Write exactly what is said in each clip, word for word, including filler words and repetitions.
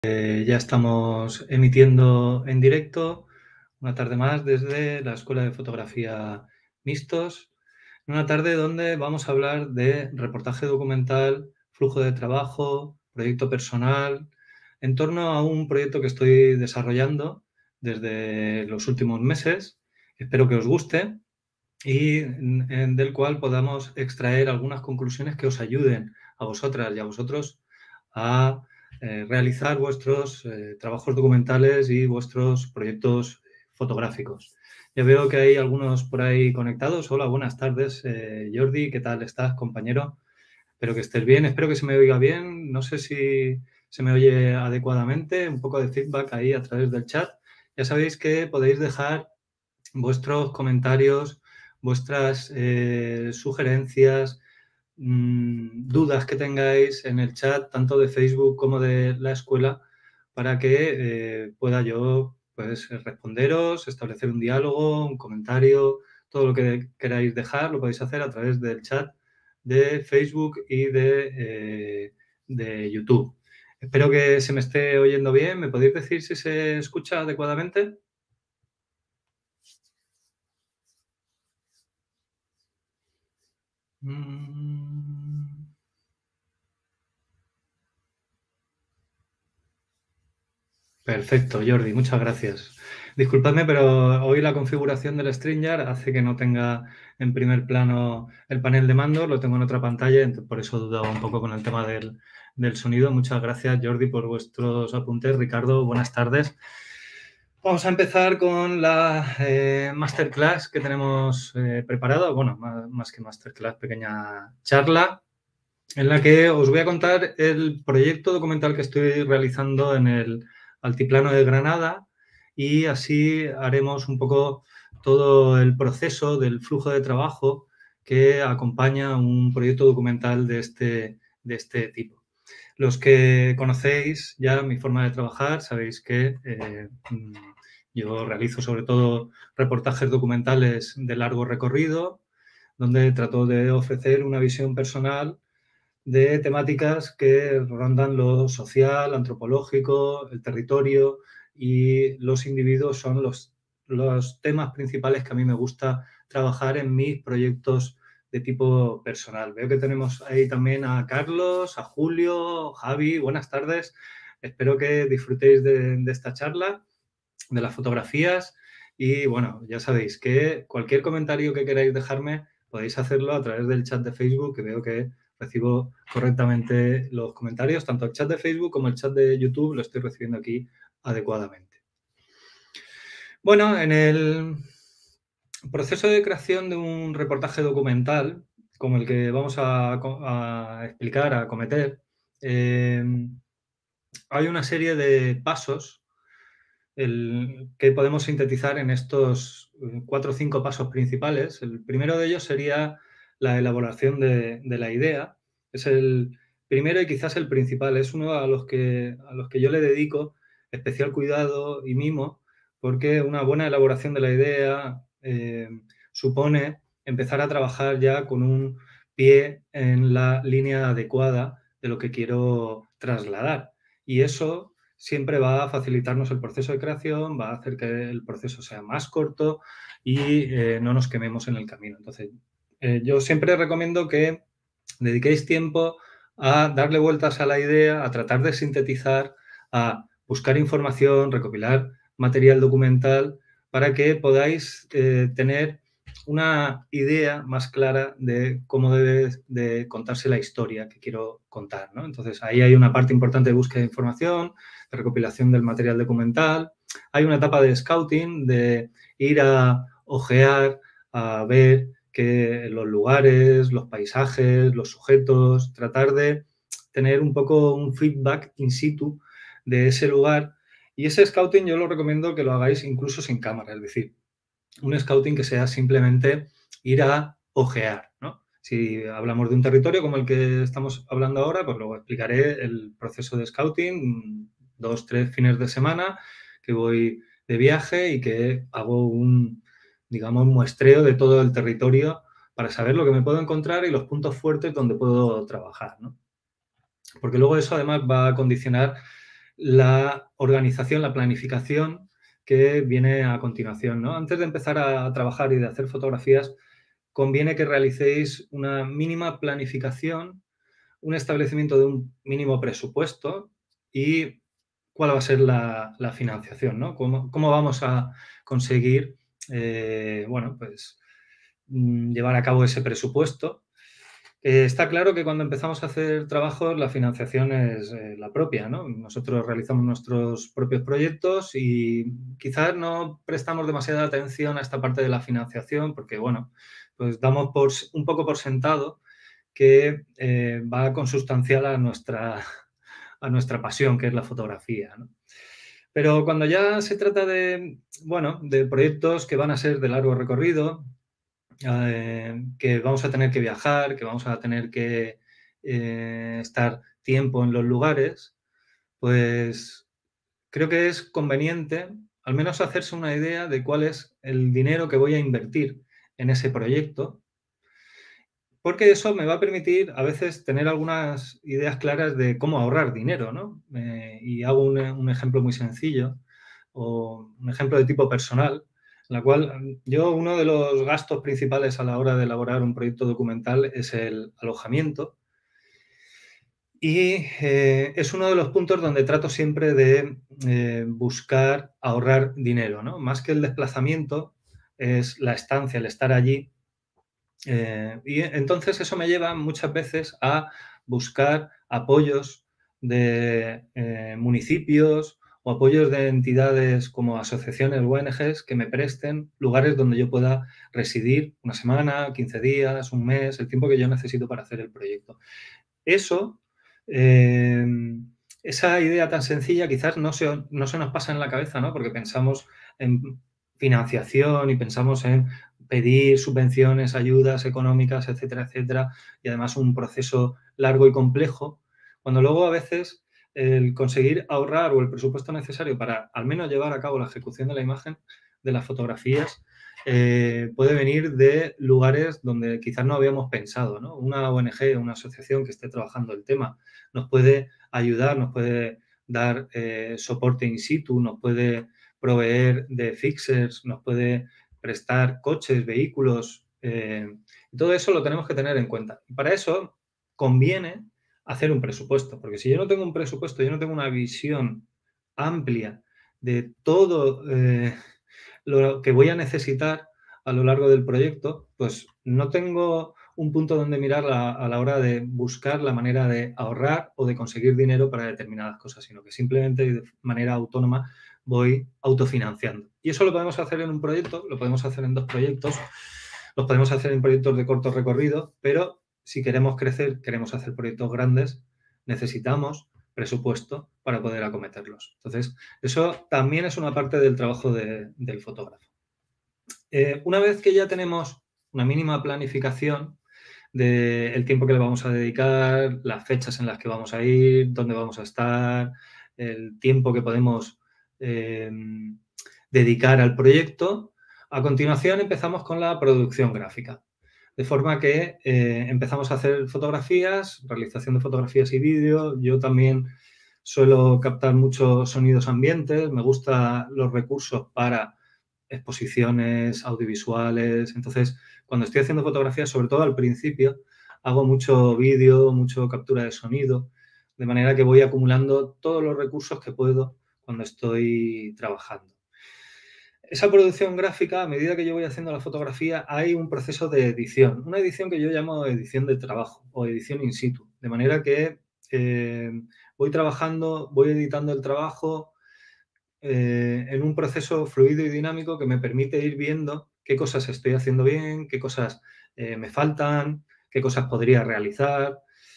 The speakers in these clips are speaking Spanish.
Eh, ya estamos emitiendo en directo una tarde más desde la Escuela de Fotografía Mixtos. Una tarde donde vamos a hablar de reportaje documental, flujo de trabajo, proyecto personal, en torno a un proyecto que estoy desarrollando desde los últimos meses. Espero que os guste y en- en- del cual podamos extraer algunas conclusiones que os ayuden a vosotras y a vosotros a eh, realizar vuestros eh, trabajos documentales y vuestros proyectos fotográficos. Ya veo que hay algunos por ahí conectados. Hola, buenas tardes, eh, Jordi. ¿Qué tal estás, compañero? Espero que estés bien, espero que se me oiga bien. No sé si se me oye adecuadamente. Un poco de feedback ahí a través del chat. Ya sabéis que podéis dejar vuestros comentarios, vuestras eh, sugerencias, mmm, dudas que tengáis en el chat, tanto de Facebook como de la escuela, para que eh, pueda yo pues, responderos, establecer un diálogo, un comentario, todo lo que queráis dejar lo podéis hacer a través del chat de Facebook y de, eh, de YouTube. Espero que se me esté oyendo bien. ¿Me podéis decir si se escucha adecuadamente? Mm. Perfecto, Jordi, muchas gracias. Disculpadme, pero hoy la configuración del StreamYard hace que no tenga en primer plano el panel de mando, lo tengo en otra pantalla, entonces por eso dudaba un poco con el tema del, del sonido. Muchas gracias, Jordi, por vuestros apuntes. Ricardo, buenas tardes. Vamos a empezar con la eh, masterclass que tenemos eh, preparada, bueno, más, más que masterclass, pequeña charla, en la que os voy a contar el proyecto documental que estoy realizando en el Altiplano de Granada y así haremos un poco todo el proceso del flujo de trabajo que acompaña un proyecto documental de este, de este tipo. Los que conocéis ya mi forma de trabajar, sabéis que eh, yo realizo sobre todo reportajes documentales de largo recorrido, donde trato de ofrecer una visión personal de temáticas que rondan lo social, antropológico, el territorio, y los individuos son los, los temas principales que a mí me gusta trabajar en mis proyectos de tipo personal. Veo que tenemos ahí también a Carlos, a Julio, Javi, buenas tardes. Espero que disfrutéis de, de esta charla, de las fotografías, y bueno, ya sabéis que cualquier comentario que queráis dejarme podéis hacerlo a través del chat de Facebook, que veo que recibo correctamente los comentarios, tanto el chat de Facebook como el chat de YouTube lo estoy recibiendo aquí adecuadamente. Bueno, en el proceso de creación de un reportaje documental, como el que vamos a, a explicar, a cometer, eh, hay una serie de pasos el, que podemos sintetizar en estos cuatro o cinco pasos principales. El primero de ellos sería la elaboración de, de la idea. Es el primero y quizás el principal. Es uno a los que, a los que yo le dedico especial cuidado y mimo, porque una buena elaboración de la idea eh, supone empezar a trabajar ya con un pie en la línea adecuada de lo que quiero trasladar. Y eso siempre va a facilitarnos el proceso de creación, va a hacer que el proceso sea más corto y eh, no nos quememos en el camino. Entonces, eh, yo siempre recomiendo que dediquéis tiempo a darle vueltas a la idea, a tratar de sintetizar, a buscar información, recopilar material documental para que podáis eh, tener una idea más clara de cómo debe de contarse la historia que quiero contar, ¿no? Entonces, ahí hay una parte importante de búsqueda de información, de recopilación del material documental. Hay una etapa de scouting, de ir a ojear, a ver que los lugares, los paisajes, los sujetos, tratar de tener un poco un feedback in situ de ese lugar. Y ese scouting yo lo recomiendo que lo hagáis incluso sin cámara, es decir, un scouting que sea simplemente ir a ojear, ¿no? Si hablamos de un territorio como el que estamos hablando ahora, pues luego explicaré el proceso de scouting, dos, tres fines de semana que voy de viaje y que hago un, digamos, muestreo de todo el territorio para saber lo que me puedo encontrar y los puntos fuertes donde puedo trabajar, ¿no? Porque luego eso además va a condicionar la organización, la planificación que viene a continuación, ¿no? Antes de empezar a trabajar y de hacer fotografías, conviene que realicéis una mínima planificación, un establecimiento de un mínimo presupuesto y cuál va a ser la, la financiación, ¿no? Cómo, cómo vamos a conseguir, eh, bueno, pues mm, llevar a cabo ese presupuesto. Eh, está claro que cuando empezamos a hacer trabajos la financiación es eh, la propia, ¿no? Nosotros realizamos nuestros propios proyectos y quizás no prestamos demasiada atención a esta parte de la financiación porque, bueno, pues damos por, un poco por sentado que eh, va consustancial a nuestra, a nuestra pasión, que es la fotografía, ¿no? Pero cuando ya se trata de, bueno, de proyectos que van a ser de largo recorrido, eh, que vamos a tener que viajar, que vamos a tener que eh, estar tiempo en los lugares, pues creo que es conveniente al menos hacerse una idea de cuál es el dinero que voy a invertir en ese proyecto, porque eso me va a permitir a veces tener algunas ideas claras de cómo ahorrar dinero, ¿no? Eh, y hago un, un ejemplo muy sencillo o un ejemplo de tipo personal, en la cual mm, yo uno de los gastos principales a la hora de elaborar un proyecto documental es el alojamiento y eh, es uno de los puntos donde trato siempre de eh, buscar ahorrar dinero, ¿no? Más que el desplazamiento es la estancia, el estar allí. Eh, y entonces eso me lleva muchas veces a buscar apoyos de eh, municipios o apoyos de entidades como asociaciones o O N Ges que me presten lugares donde yo pueda residir una semana, quince días, un mes, el tiempo que yo necesito para hacer el proyecto. Eso, eh, esa idea tan sencilla quizás no se, no se nos pasa en la cabeza, ¿no? Porque pensamos en financiación y pensamos en pedir subvenciones, ayudas económicas, etcétera, etcétera, y además un proceso largo y complejo, cuando luego a veces el conseguir ahorrar o el presupuesto necesario para al menos llevar a cabo la ejecución de la imagen, de las fotografías, eh, puede venir de lugares donde quizás no habíamos pensado, ¿no? Una O N Ge, una asociación que esté trabajando el tema, nos puede ayudar, nos puede dar eh, soporte in situ, nos puede proveer de fixers, nos puede prestar coches, vehículos, eh, todo eso lo tenemos que tener en cuenta. Y para eso conviene hacer un presupuesto, porque si yo no tengo un presupuesto, yo no tengo una visión amplia de todo eh, lo que voy a necesitar a lo largo del proyecto, pues no tengo un punto donde mirar a, a la hora de buscar la manera de ahorrar o de conseguir dinero para determinadas cosas, sino que simplemente de manera autónoma voy autofinanciando. Y eso lo podemos hacer en un proyecto, lo podemos hacer en dos proyectos, los podemos hacer en proyectos de corto recorrido, pero si queremos crecer, queremos hacer proyectos grandes, necesitamos presupuesto para poder acometerlos. Entonces, eso también es una parte del trabajo de, del fotógrafo. Eh, una vez que ya tenemos una mínima planificación del tiempo que le vamos a dedicar, las fechas en las que vamos a ir, dónde vamos a estar, el tiempo que podemos eh, dedicar al proyecto, a continuación empezamos con la producción gráfica. De forma que eh, empezamos a hacer fotografías, realización de fotografías y vídeo. Yo también suelo captar muchos sonidos ambientes, me gustan los recursos para exposiciones audiovisuales. Entonces, cuando estoy haciendo fotografías, sobre todo al principio, hago mucho vídeo, mucho captura de sonido, de manera que voy acumulando todos los recursos que puedo cuando estoy trabajando. Esa producción gráfica, a medida que yo voy haciendo la fotografía, hay un proceso de edición, una edición que yo llamo edición de trabajo o edición in situ, de manera que eh, voy trabajando, voy editando el trabajo eh, en un proceso fluido y dinámico que me permite ir viendo qué cosas estoy haciendo bien, qué cosas eh, me faltan, qué cosas podría realizar,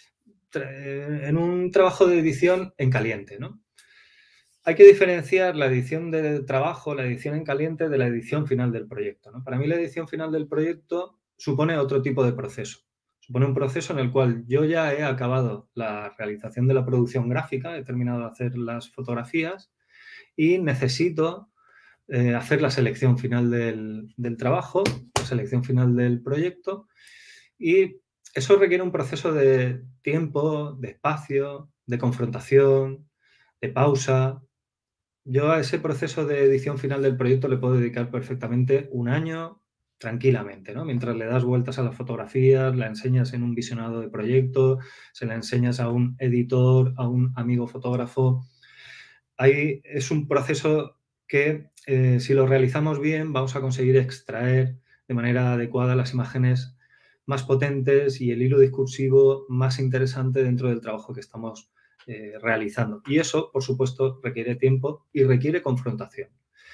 en un trabajo de edición en caliente, ¿no? Hay que diferenciar la edición de trabajo, la edición en caliente, de la edición final del proyecto, ¿no? Para mí la edición final del proyecto supone otro tipo de proceso. Supone un proceso en el cual yo ya he acabado la realización de la producción gráfica, he terminado de hacer las fotografías y necesito eh, hacer la selección final del, del trabajo, la selección final del proyecto, y eso requiere un proceso de tiempo, de espacio, de confrontación, de pausa. Yo a ese proceso de edición final del proyecto le puedo dedicar perfectamente un año tranquilamente, ¿no? Mientras le das vueltas a las fotografías, la enseñas en un visionado de proyecto, se la enseñas a un editor, a un amigo fotógrafo. Ahí es un proceso que, eh, si lo realizamos bien, vamos a conseguir extraer de manera adecuada las imágenes más potentes y el hilo discursivo más interesante dentro del trabajo que estamos eh, realizando. Y eso, por supuesto, requiere tiempo y requiere confrontación.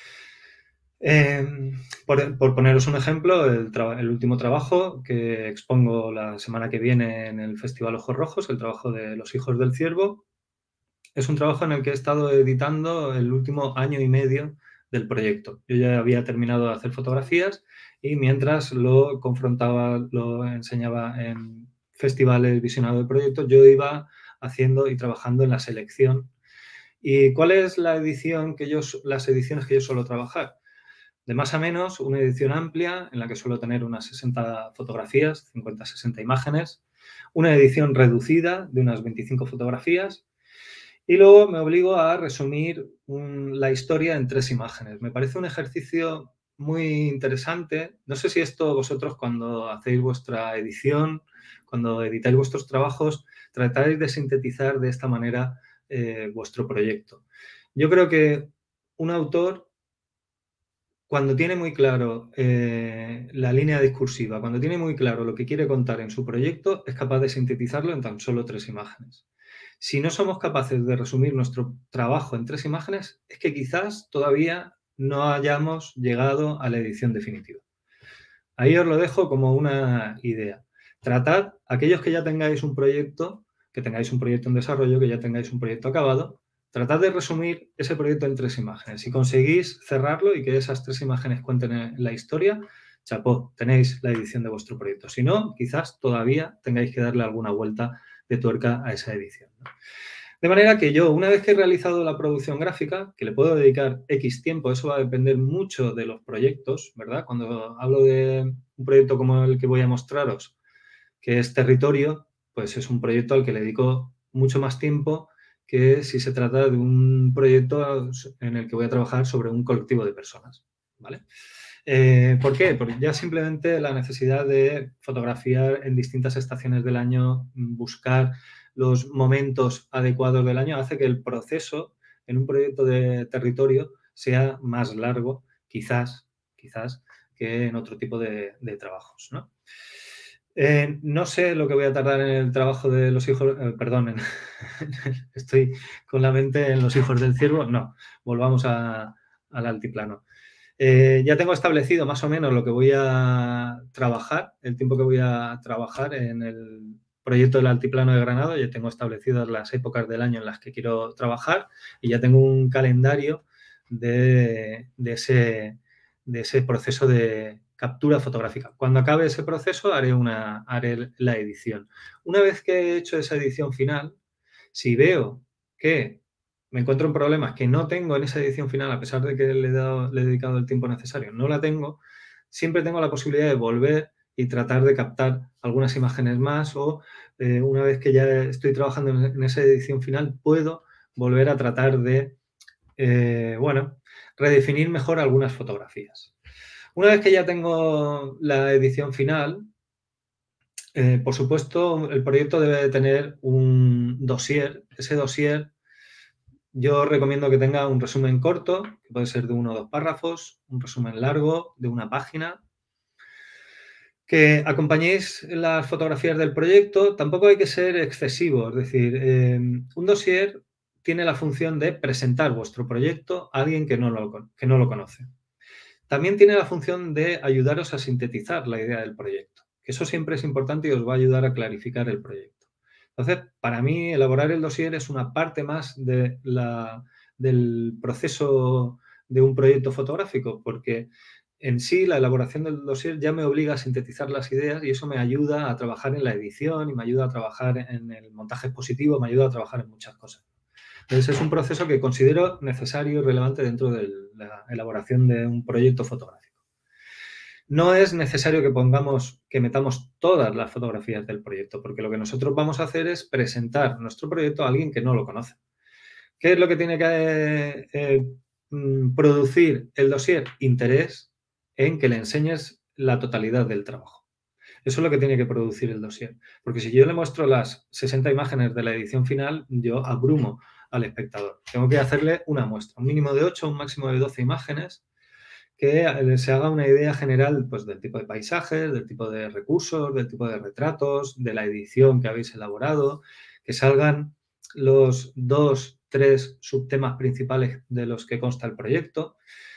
Eh, por, por, poneros un ejemplo, el, el, último trabajo que expongo la semana que viene en el Festival Ojos Rojos, el trabajo de Los Hijos del Ciervo, es un trabajo en el que he estado editando el último año y medio del proyecto. Yo ya había terminado de hacer fotografías y mientras lo confrontaba, lo enseñaba en festivales, visionado del proyecto, yo iba haciendo y trabajando en la selección. ¿Y cuál es la edición que yo, las ediciones que yo suelo trabajar? De más a menos, una edición amplia en la que suelo tener unas sesenta fotografías, cincuenta a sesenta imágenes, una edición reducida de unas veinticinco fotografías y luego me obligo a resumir un, la historia en tres imágenes. Me parece un ejercicio muy interesante. No sé si esto vosotros cuando hacéis vuestra edición, cuando editáis vuestros trabajos, tratáis de sintetizar de esta manera eh, vuestro proyecto. Yo creo que un autor, cuando tiene muy claro eh, la línea discursiva, cuando tiene muy claro lo que quiere contar en su proyecto, es capaz de sintetizarlo en tan solo tres imágenes. Si no somos capaces de resumir nuestro trabajo en tres imágenes, es que quizás todavía no hayamos llegado a la edición definitiva. Ahí os lo dejo como una idea. Tratad, aquellos que ya tengáis un proyecto, que tengáis un proyecto en desarrollo, que ya tengáis un proyecto acabado, tratad de resumir ese proyecto en tres imágenes. Si conseguís cerrarlo y que esas tres imágenes cuenten la historia, chapó, tenéis la edición de vuestro proyecto. Si no, quizás todavía tengáis que darle alguna vuelta de tuerca a esa edición, ¿no? De manera que yo, una vez que he realizado la producción gráfica, que le puedo dedicar X tiempo, eso va a depender mucho de los proyectos, ¿verdad? Cuando hablo de un proyecto como el que voy a mostraros, que es Territorio, pues es un proyecto al que le dedico mucho más tiempo que si se trata de un proyecto en el que voy a trabajar sobre un colectivo de personas, ¿vale? Eh, ¿Por qué? Porque ya simplemente la necesidad de fotografiar en distintas estaciones del año, buscar los momentos adecuados del año, hace que el proceso en un proyecto de territorio sea más largo, quizás, quizás, que en otro tipo de, de trabajos, ¿no? Eh, no sé lo que voy a tardar en el trabajo de los hijos, eh, perdón, en, estoy con la mente en Los Hijos del Ciervo, no, volvamos a, al altiplano. Eh, ya tengo establecido más o menos lo que voy a trabajar, el tiempo que voy a trabajar en el proyecto del Altiplano de Granada. Ya tengo establecidas las épocas del año en las que quiero trabajar y ya tengo un calendario de, de, ese, de ese proceso de captura fotográfica. Cuando acabe ese proceso haré, una, haré la edición. Una vez que he hecho esa edición final, si veo que me encuentro en problemas que no tengo en esa edición final, a pesar de que le he, dado, le he dedicado el tiempo necesario, no la tengo, siempre tengo la posibilidad de volver y tratar de captar algunas imágenes más o eh, una vez que ya estoy trabajando en, en esa edición final, puedo volver a tratar de, eh, bueno, redefinir mejor algunas fotografías. Una vez que ya tengo la edición final, eh, por supuesto, el proyecto debe de tener un dossier. Ese dossier yo recomiendo que tenga un resumen corto, que puede ser de uno o dos párrafos, un resumen largo de una página, que acompañéis las fotografías del proyecto. Tampoco hay que ser excesivo, es decir, eh, un dossier tiene la función de presentar vuestro proyecto a alguien que no, lo, que no lo conoce. También tiene la función de ayudaros a sintetizar la idea del proyecto, que eso siempre es importante y os va a ayudar a clarificar el proyecto. Entonces, para mí, elaborar el dossier es una parte más de la, del proceso de un proyecto fotográfico, porque en sí la elaboración del dossier ya me obliga a sintetizar las ideas y eso me ayuda a trabajar en la edición y me ayuda a trabajar en el montaje expositivo, me ayuda a trabajar en muchas cosas. Entonces, es un proceso que considero necesario y relevante dentro de la elaboración de un proyecto fotográfico. No es necesario que pongamos, que metamos todas las fotografías del proyecto, porque lo que nosotros vamos a hacer es presentar nuestro proyecto a alguien que no lo conoce. ¿Qué es lo que tiene que eh, mm, producir el dossier? Interés en que le enseñes la totalidad del trabajo. Eso es lo que tiene que producir el dossier. Porque si yo le muestro las sesenta imágenes de la edición final, yo abrumo al espectador. Tengo que hacerle una muestra, un mínimo de ocho, un máximo de doce imágenes, que eh, se haga una idea general, pues, del tipo de paisajes, del tipo de recursos, del tipo de retratos, de la edición que habéis elaborado, que salgan los dos, tres subtemas principales de los que consta el proyecto.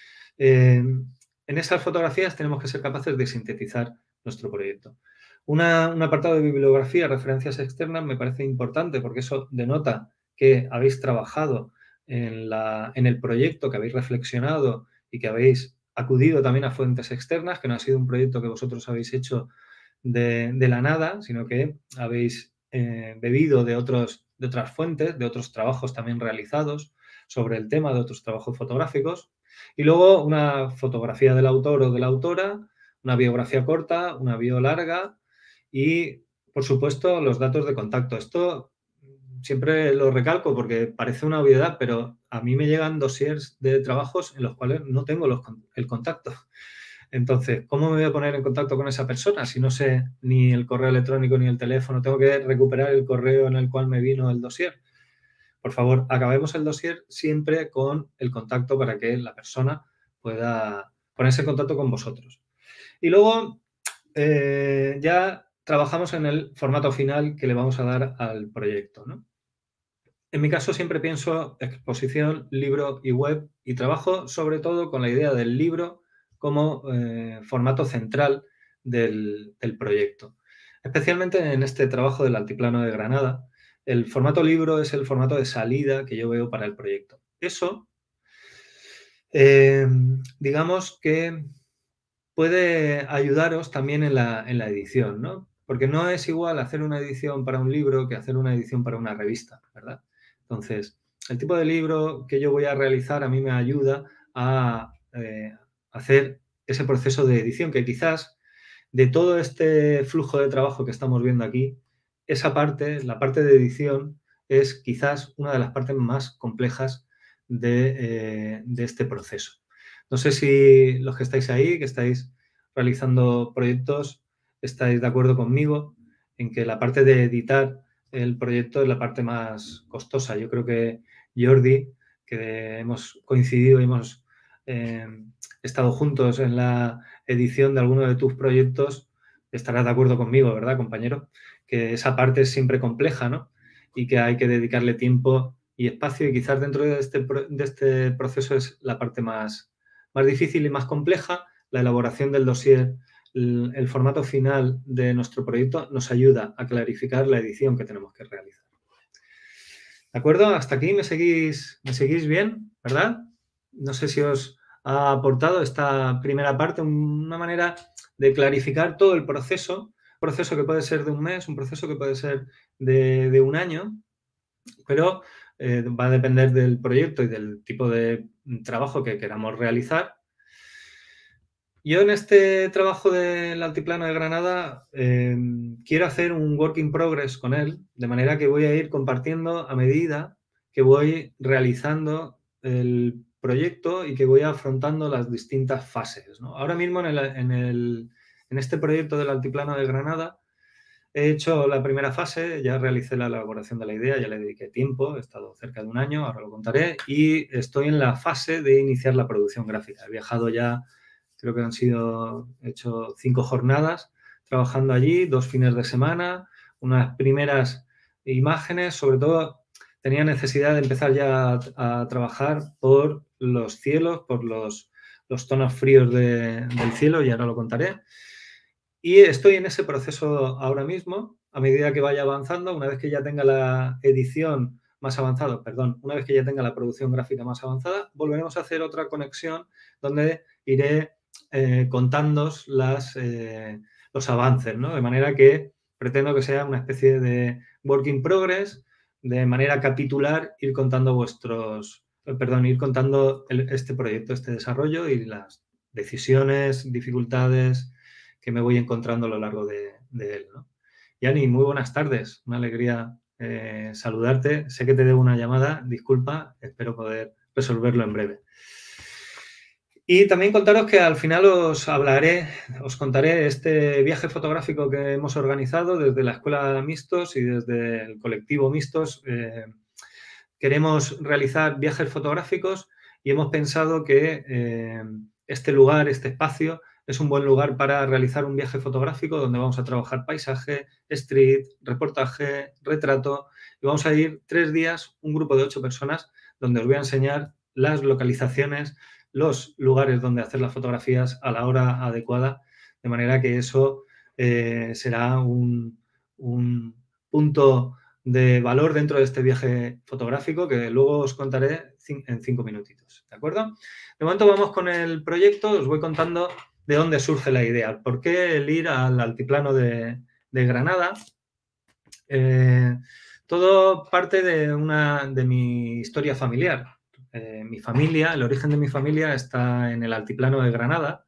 Eh, en esas fotografías tenemos que ser capaces de sintetizar nuestro proyecto. Una, un apartado de bibliografía, referencias externas, me parece importante porque eso denota que habéis trabajado en, la, en el proyecto, que habéis reflexionado y que habéis acudido también a fuentes externas, que no ha sido un proyecto que vosotros habéis hecho de, de la nada, sino que habéis eh, bebido de, otros, de otras fuentes, de otros trabajos también realizados sobre el tema, de otros trabajos fotográficos. Y luego una fotografía del autor o de la autora, una biografía corta, una bio larga y, por supuesto, los datos de contacto. Esto siempre lo recalco porque parece una obviedad, pero a mí me llegan dossiers de trabajos en los cuales no tengo los, el contacto. Entonces, ¿cómo me voy a poner en contacto con esa persona si no sé ni el correo electrónico ni el teléfono? Tengo que recuperar el correo en el cual me vino el dossier. Por favor, acabemos el dossier siempre con el contacto para que la persona pueda ponerse en contacto con vosotros. Y luego eh, ya trabajamos en el formato final que le vamos a dar al proyecto, ¿no? En mi caso siempre pienso exposición, libro y web y trabajo sobre todo con la idea del libro como eh, formato central del, del proyecto. Especialmente en este trabajo del Altiplano de Granada, el formato libro es el formato de salida que yo veo para el proyecto. Eso, eh, digamos que puede ayudaros también en la, en la edición, ¿no? Porque no es igual hacer una edición para un libro que hacer una edición para una revista, ¿verdad? Entonces, el tipo de libro que yo voy a realizar a mí me ayuda a eh, hacer ese proceso de edición que quizás de todo este flujo de trabajo que estamos viendo aquí, esa parte, la parte de edición, es quizás una de las partes más complejas de, eh, de este proceso. No sé si los que estáis ahí, que estáis realizando proyectos, estáis de acuerdo conmigo en que la parte de editar el proyecto es la parte más costosa. Yo creo que Jordi, que hemos coincidido y hemos eh, estado juntos en la edición de alguno de tus proyectos, estarás de acuerdo conmigo, ¿verdad, compañero? Que esa parte es siempre compleja, ¿no? Y que hay que dedicarle tiempo y espacio y quizás dentro de este, de este proceso es la parte más, más difícil y más compleja. La elaboración del dossier, el, el formato final de nuestro proyecto nos ayuda a clarificar la edición que tenemos que realizar. ¿De acuerdo? Hasta aquí me seguís, me seguís bien, ¿verdad? No sé si os ha aportado esta primera parte una manera de clarificar todo el proceso, un proceso que puede ser de un mes, un proceso que puede ser de, de un año, pero eh, va a depender del proyecto y del tipo de trabajo que queramos realizar. Yo en este trabajo del Altiplano de Granada eh, quiero hacer un work in progress con él, de manera que voy a ir compartiendo a medida que voy realizando el proyecto y que voy afrontando las distintas fases, ¿no? Ahora mismo en, el, en, el, en este proyecto del Altiplano de Granada he hecho la primera fase, ya realicé la elaboración de la idea, ya le dediqué tiempo, he estado cerca de un año, ahora lo contaré, y estoy en la fase de iniciar la producción gráfica. He viajado ya, creo que han sido, he hecho cinco jornadas trabajando allí, dos fines de semana, unas primeras imágenes, sobre todo tenía necesidad de empezar ya a, a trabajar por los cielos, por los, los tonos fríos de, del cielo, y ahora lo contaré. Y estoy en ese proceso ahora mismo, a medida que vaya avanzando, una vez que ya tenga la edición más avanzada, perdón, una vez que ya tenga la producción gráfica más avanzada, volveremos a hacer otra conexión donde iré eh, contándoos las, eh, los avances, ¿no? De manera que pretendo que sea una especie de work in progress, de manera capitular, ir contando vuestros, eh, perdón, ir contando el, este proyecto, este desarrollo y las decisiones, dificultades que me voy encontrando a lo largo de, de él, ¿no? Yani, muy buenas tardes. Una alegría eh, saludarte. Sé que te debo una llamada, disculpa, espero poder resolverlo en breve. Y también contaros que al final os hablaré, os contaré este viaje fotográfico que hemos organizado desde la Escuela Mixtos y desde el colectivo Mixtos. Eh, queremos realizar viajes fotográficos y hemos pensado que eh, este lugar, este espacio, es un buen lugar para realizar un viaje fotográfico donde vamos a trabajar paisaje, street, reportaje, retrato y vamos a ir tres días, un grupo de ocho personas, donde os voy a enseñar las localizaciones, los lugares donde hacer las fotografías a la hora adecuada, de manera que eso eh, será un, un punto de valor dentro de este viaje fotográfico que luego os contaré en cinco minutitos, ¿de acuerdo? De momento vamos con el proyecto, os voy contando de dónde surge la idea, por qué el ir al altiplano de, de Granada. Eh, todo parte de, una, de mi historia familiar. Eh, mi familia, el origen de mi familia está en el altiplano de Granada,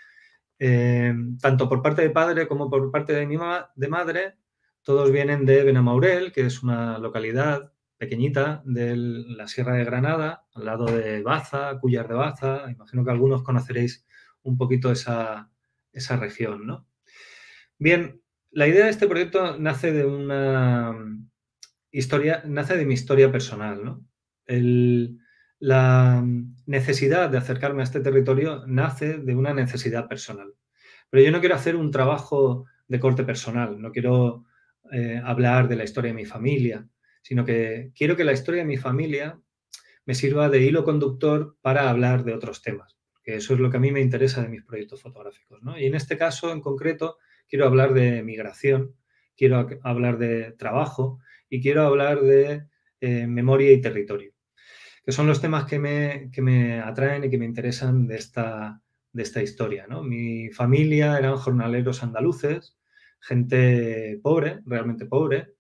eh, tanto por parte de padre como por parte de mi ma de madre. Todos vienen de Benamaurel, que es una localidad pequeñita de la Sierra de Granada, al lado de Baza, Cúllar de Baza. Imagino que algunos conoceréis un poquito esa, esa región, ¿no? Bien, la idea de este proyecto nace de una historia, nace de mi historia personal, ¿no? El, la necesidad de acercarme a este territorio nace de una necesidad personal. Pero yo no quiero hacer un trabajo de corte personal, no quiero eh, hablar de la historia de mi familia, sino que quiero que la historia de mi familia me sirva de hilo conductor para hablar de otros temas, que eso es lo que a mí me interesa de mis proyectos fotográficos, ¿no? Y en este caso, en concreto, quiero hablar de migración, quiero hablar de trabajo y quiero hablar de eh, memoria y territorio, que son los temas que me, que me atraen y que me interesan de esta, de esta historia, ¿no? Mi familia eran jornaleros andaluces, gente pobre, realmente pobre,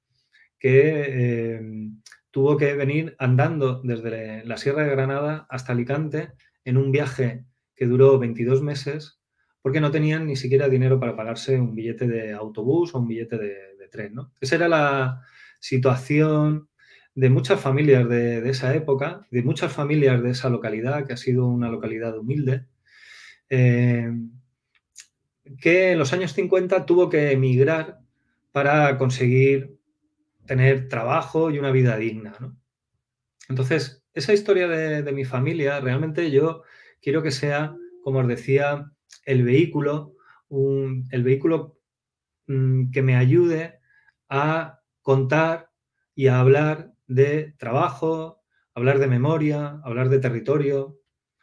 que eh, tuvo que venir andando desde la Sierra de Granada hasta Alicante en un viaje que duró veintidós meses porque no tenían ni siquiera dinero para pagarse un billete de autobús o un billete de, de tren, ¿no? Esa era la situación de muchas familias de, de, esa época, de muchas familias de esa localidad, que ha sido una localidad humilde, eh, que en los años cincuenta tuvo que emigrar para conseguir tener trabajo y una vida digna, ¿no? Entonces, esa historia de, de mi familia, realmente yo quiero que sea, como os decía, el vehículo, un, el vehículo mmm, que me ayude a contar y a hablar de trabajo, hablar de memoria, hablar de territorio.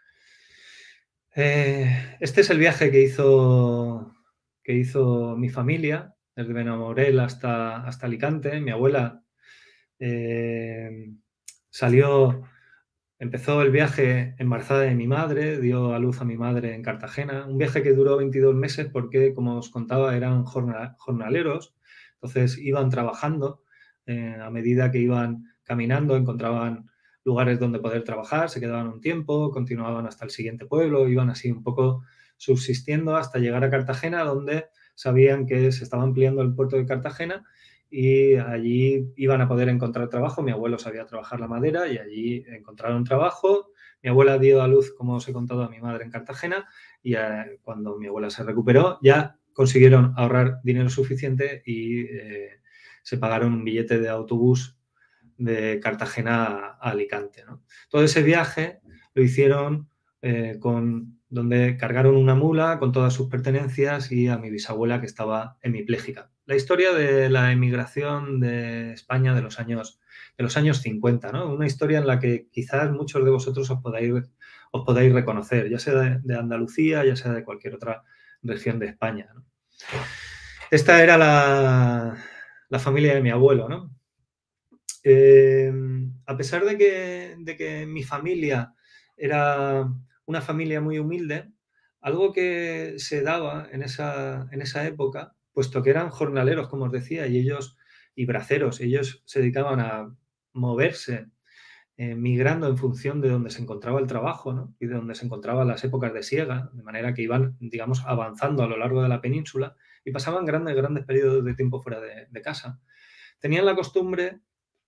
Eh, este es el viaje que hizo, que hizo mi familia, desde Benamorel hasta, hasta Alicante. Mi abuela eh, salió, empezó el viaje embarazada de mi madre, dio a luz a mi madre en Cartagena. Un viaje que duró veintidós meses porque, como os contaba, eran jornaleros. Entonces iban trabajando eh, a medida que iban caminando, encontraban lugares donde poder trabajar, se quedaban un tiempo, continuaban hasta el siguiente pueblo, iban así un poco subsistiendo hasta llegar a Cartagena, donde sabían que se estaba ampliando el puerto de Cartagena y allí iban a poder encontrar trabajo. Mi abuelo sabía trabajar la madera y allí encontraron trabajo. Mi abuela dio a luz, como os he contado, a mi madre en Cartagena y eh, cuando mi abuela se recuperó ya consiguieron ahorrar dinero suficiente y eh, se pagaron un billete de autobús de Cartagena a Alicante, ¿no? Todo ese viaje lo hicieron eh, con, donde cargaron una mula con todas sus pertenencias y a mi bisabuela que estaba hemipléjica. La historia de la emigración de España de los años, de los años cincuenta, ¿no? Una historia en la que quizás muchos de vosotros os podáis, os podáis reconocer, ya sea de, de Andalucía, ya sea de cualquier otra región de España, ¿no? Esta era la, la familia de mi abuelo, ¿no? Eh, a pesar de que, de que mi familia era una familia muy humilde, algo que se daba en esa, en esa época, puesto que eran jornaleros, como os decía, y ellos, y braceros, ellos se dedicaban a moverse, eh, migrando en función de donde se encontraba el trabajo, ¿no? Y de donde se encontraban las épocas de siega, de manera que iban, digamos, avanzando a lo largo de la península y pasaban grandes, grandes periodos de tiempo fuera de, de casa. Tenían la costumbre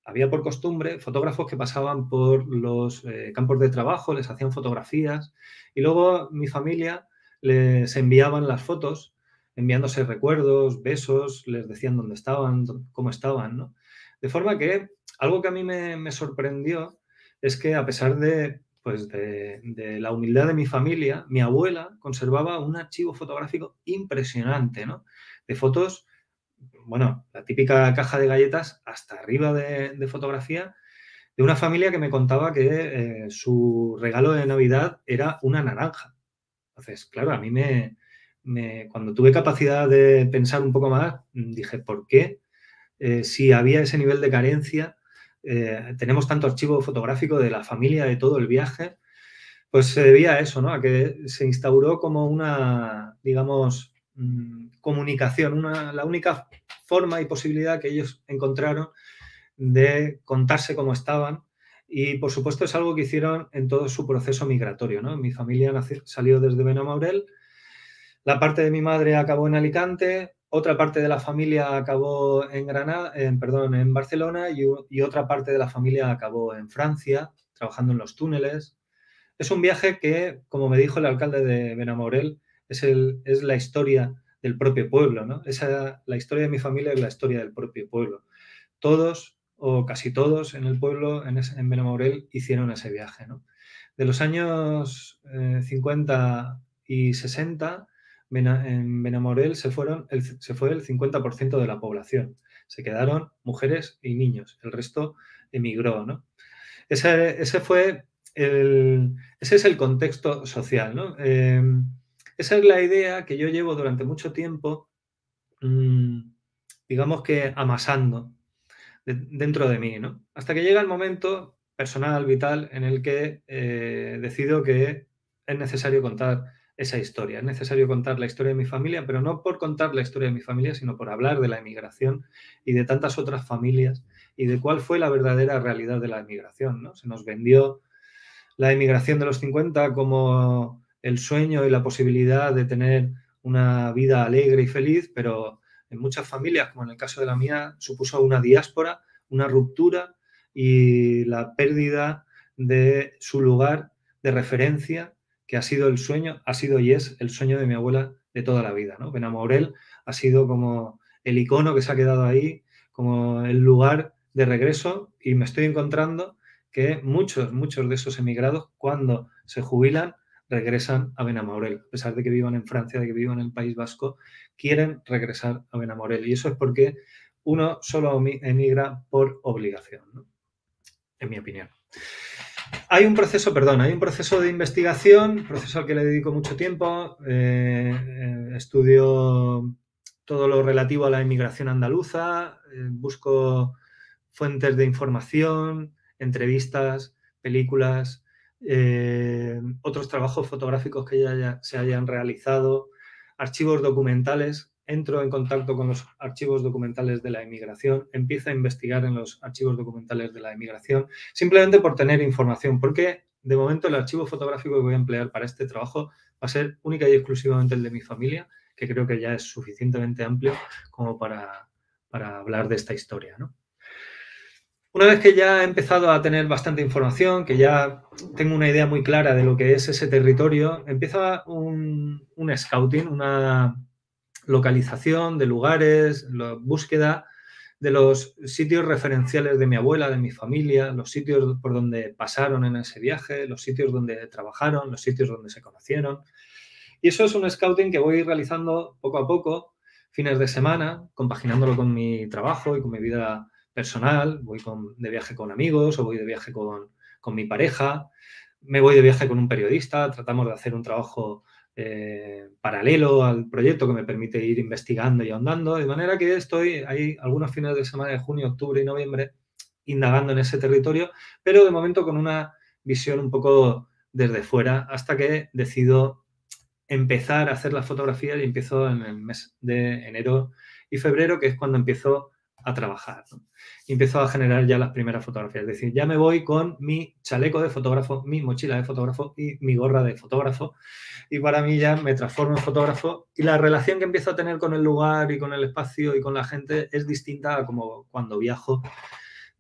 había por costumbre fotógrafos que pasaban por los eh, campos de trabajo, les hacían fotografías y luego mi familia les enviaban las fotos, enviándose recuerdos, besos, les decían dónde estaban, dó- cómo estaban, ¿no? De forma que algo que a mí me, me sorprendió es que a pesar de, pues de, de la humildad de mi familia, mi abuela conservaba un archivo fotográfico impresionante, ¿no? De fotos, bueno, la típica caja de galletas hasta arriba de, de fotografía de una familia que me contaba que eh, su regalo de Navidad era una naranja. Entonces, claro, a mí me, me- cuando tuve capacidad de pensar un poco más, mm, dije, ¿por qué? Eh, si había ese nivel de carencia, eh, tenemos tanto archivo fotográfico de la familia, de todo el viaje, pues se debía a eso, ¿no? A que se instauró como una, digamos, mm, comunicación, una, la única forma y posibilidad que ellos encontraron de contarse cómo estaban. Y, por supuesto, es algo que hicieron en todo su proceso migratorio, ¿no? Mi familia nació- salió desde Benamaurel, la parte de mi madre acabó en Alicante, otra parte de la familia acabó en Granada, en, perdón, en Barcelona y, u- y otra parte de la familia acabó en Francia, trabajando en los túneles. Es un viaje que, como me dijo el alcalde de Benamorel, es, el, es la historia del propio pueblo, ¿no? Esa, la historia de mi familia es la historia del propio pueblo. Todos o casi todos en el pueblo, en, ese, en Benamorel, hicieron ese viaje, ¿no? De los años eh, cincuenta y sesenta, Bena, en Benamorel se, fueron el, se fue el cincuenta por ciento de la población. Se quedaron mujeres y niños. El resto emigró, ¿no? Ese, ese fue el, ese es el contexto social, ¿no? Eh, esa es la idea que yo llevo durante mucho tiempo, mmm, digamos que amasando de, dentro de mí, ¿no? Hasta que llega el momento personal, vital, en el que eh, decido que es necesario contar esa historia, es necesario contar la historia de mi familia, pero no por contar la historia de mi familia, sino por hablar de la emigración y de tantas otras familias y de cuál fue la verdadera realidad de la emigración, ¿no? Se nos vendió la emigración de los cincuenta como el sueño y la posibilidad de tener una vida alegre y feliz, pero en muchas familias, como en el caso de la mía, supuso una diáspora, una ruptura y la pérdida de su lugar de referencia, que ha sido el sueño, ha sido y es el sueño de mi abuela de toda la vida, ¿no? Benamorel ha sido como el icono que se ha quedado ahí, como el lugar de regreso y me estoy encontrando que muchos, muchos de esos emigrados, cuando se jubilan, regresan a Benamorel. A pesar de que vivan en Francia, de que vivan en el País Vasco, quieren regresar a Benamorel. Y eso es porque uno solo emigra por obligación, ¿no? En mi opinión. Hay un proceso, perdón, hay un proceso de investigación, proceso al que le dedico mucho tiempo. Eh, eh, estudio todo lo relativo a la inmigración andaluza, eh, busco fuentes de información, entrevistas, películas, eh, otros trabajos fotográficos que ya, ya se hayan realizado, archivos documentales. Entro en contacto con los archivos documentales de la emigración, empiezo a investigar en los archivos documentales de la emigración, simplemente por tener información, porque de momento el archivo fotográfico que voy a emplear para este trabajo va a ser única y exclusivamente el de mi familia, que creo que ya es suficientemente amplio como para, para hablar de esta historia, ¿no? Una vez que ya he empezado a tener bastante información, que ya tengo una idea muy clara de lo que es ese territorio, empieza un, un scouting, una localización de lugares, la búsqueda de los sitios referenciales de mi abuela, de mi familia, los sitios por donde pasaron en ese viaje, los sitios donde trabajaron, los sitios donde se conocieron. Y eso es un scouting que voy realizando poco a poco, fines de semana, compaginándolo con mi trabajo y con mi vida personal. Voy con, de viaje con amigos o voy de viaje con, con mi pareja. Me voy de viaje con un periodista. Tratamos de hacer un trabajo eh, paralelo al proyecto que me permite ir investigando y ahondando. De manera que estoy ahí algunos fines de semana de junio, octubre y noviembre indagando en ese territorio, pero de momento con una visión un poco desde fuera hasta que decido empezar a hacer las fotografías y empiezo en el mes de enero y febrero, que es cuando empiezo a trabajar, ¿no? Y empiezo a generar ya las primeras fotografías. Es decir, ya me voy con mi chaleco de fotógrafo, mi mochila de fotógrafo y mi gorra de fotógrafo. Y para mí ya me transformo en fotógrafo y la relación que empiezo a tener con el lugar y con el espacio y con la gente es distinta a como cuando viajo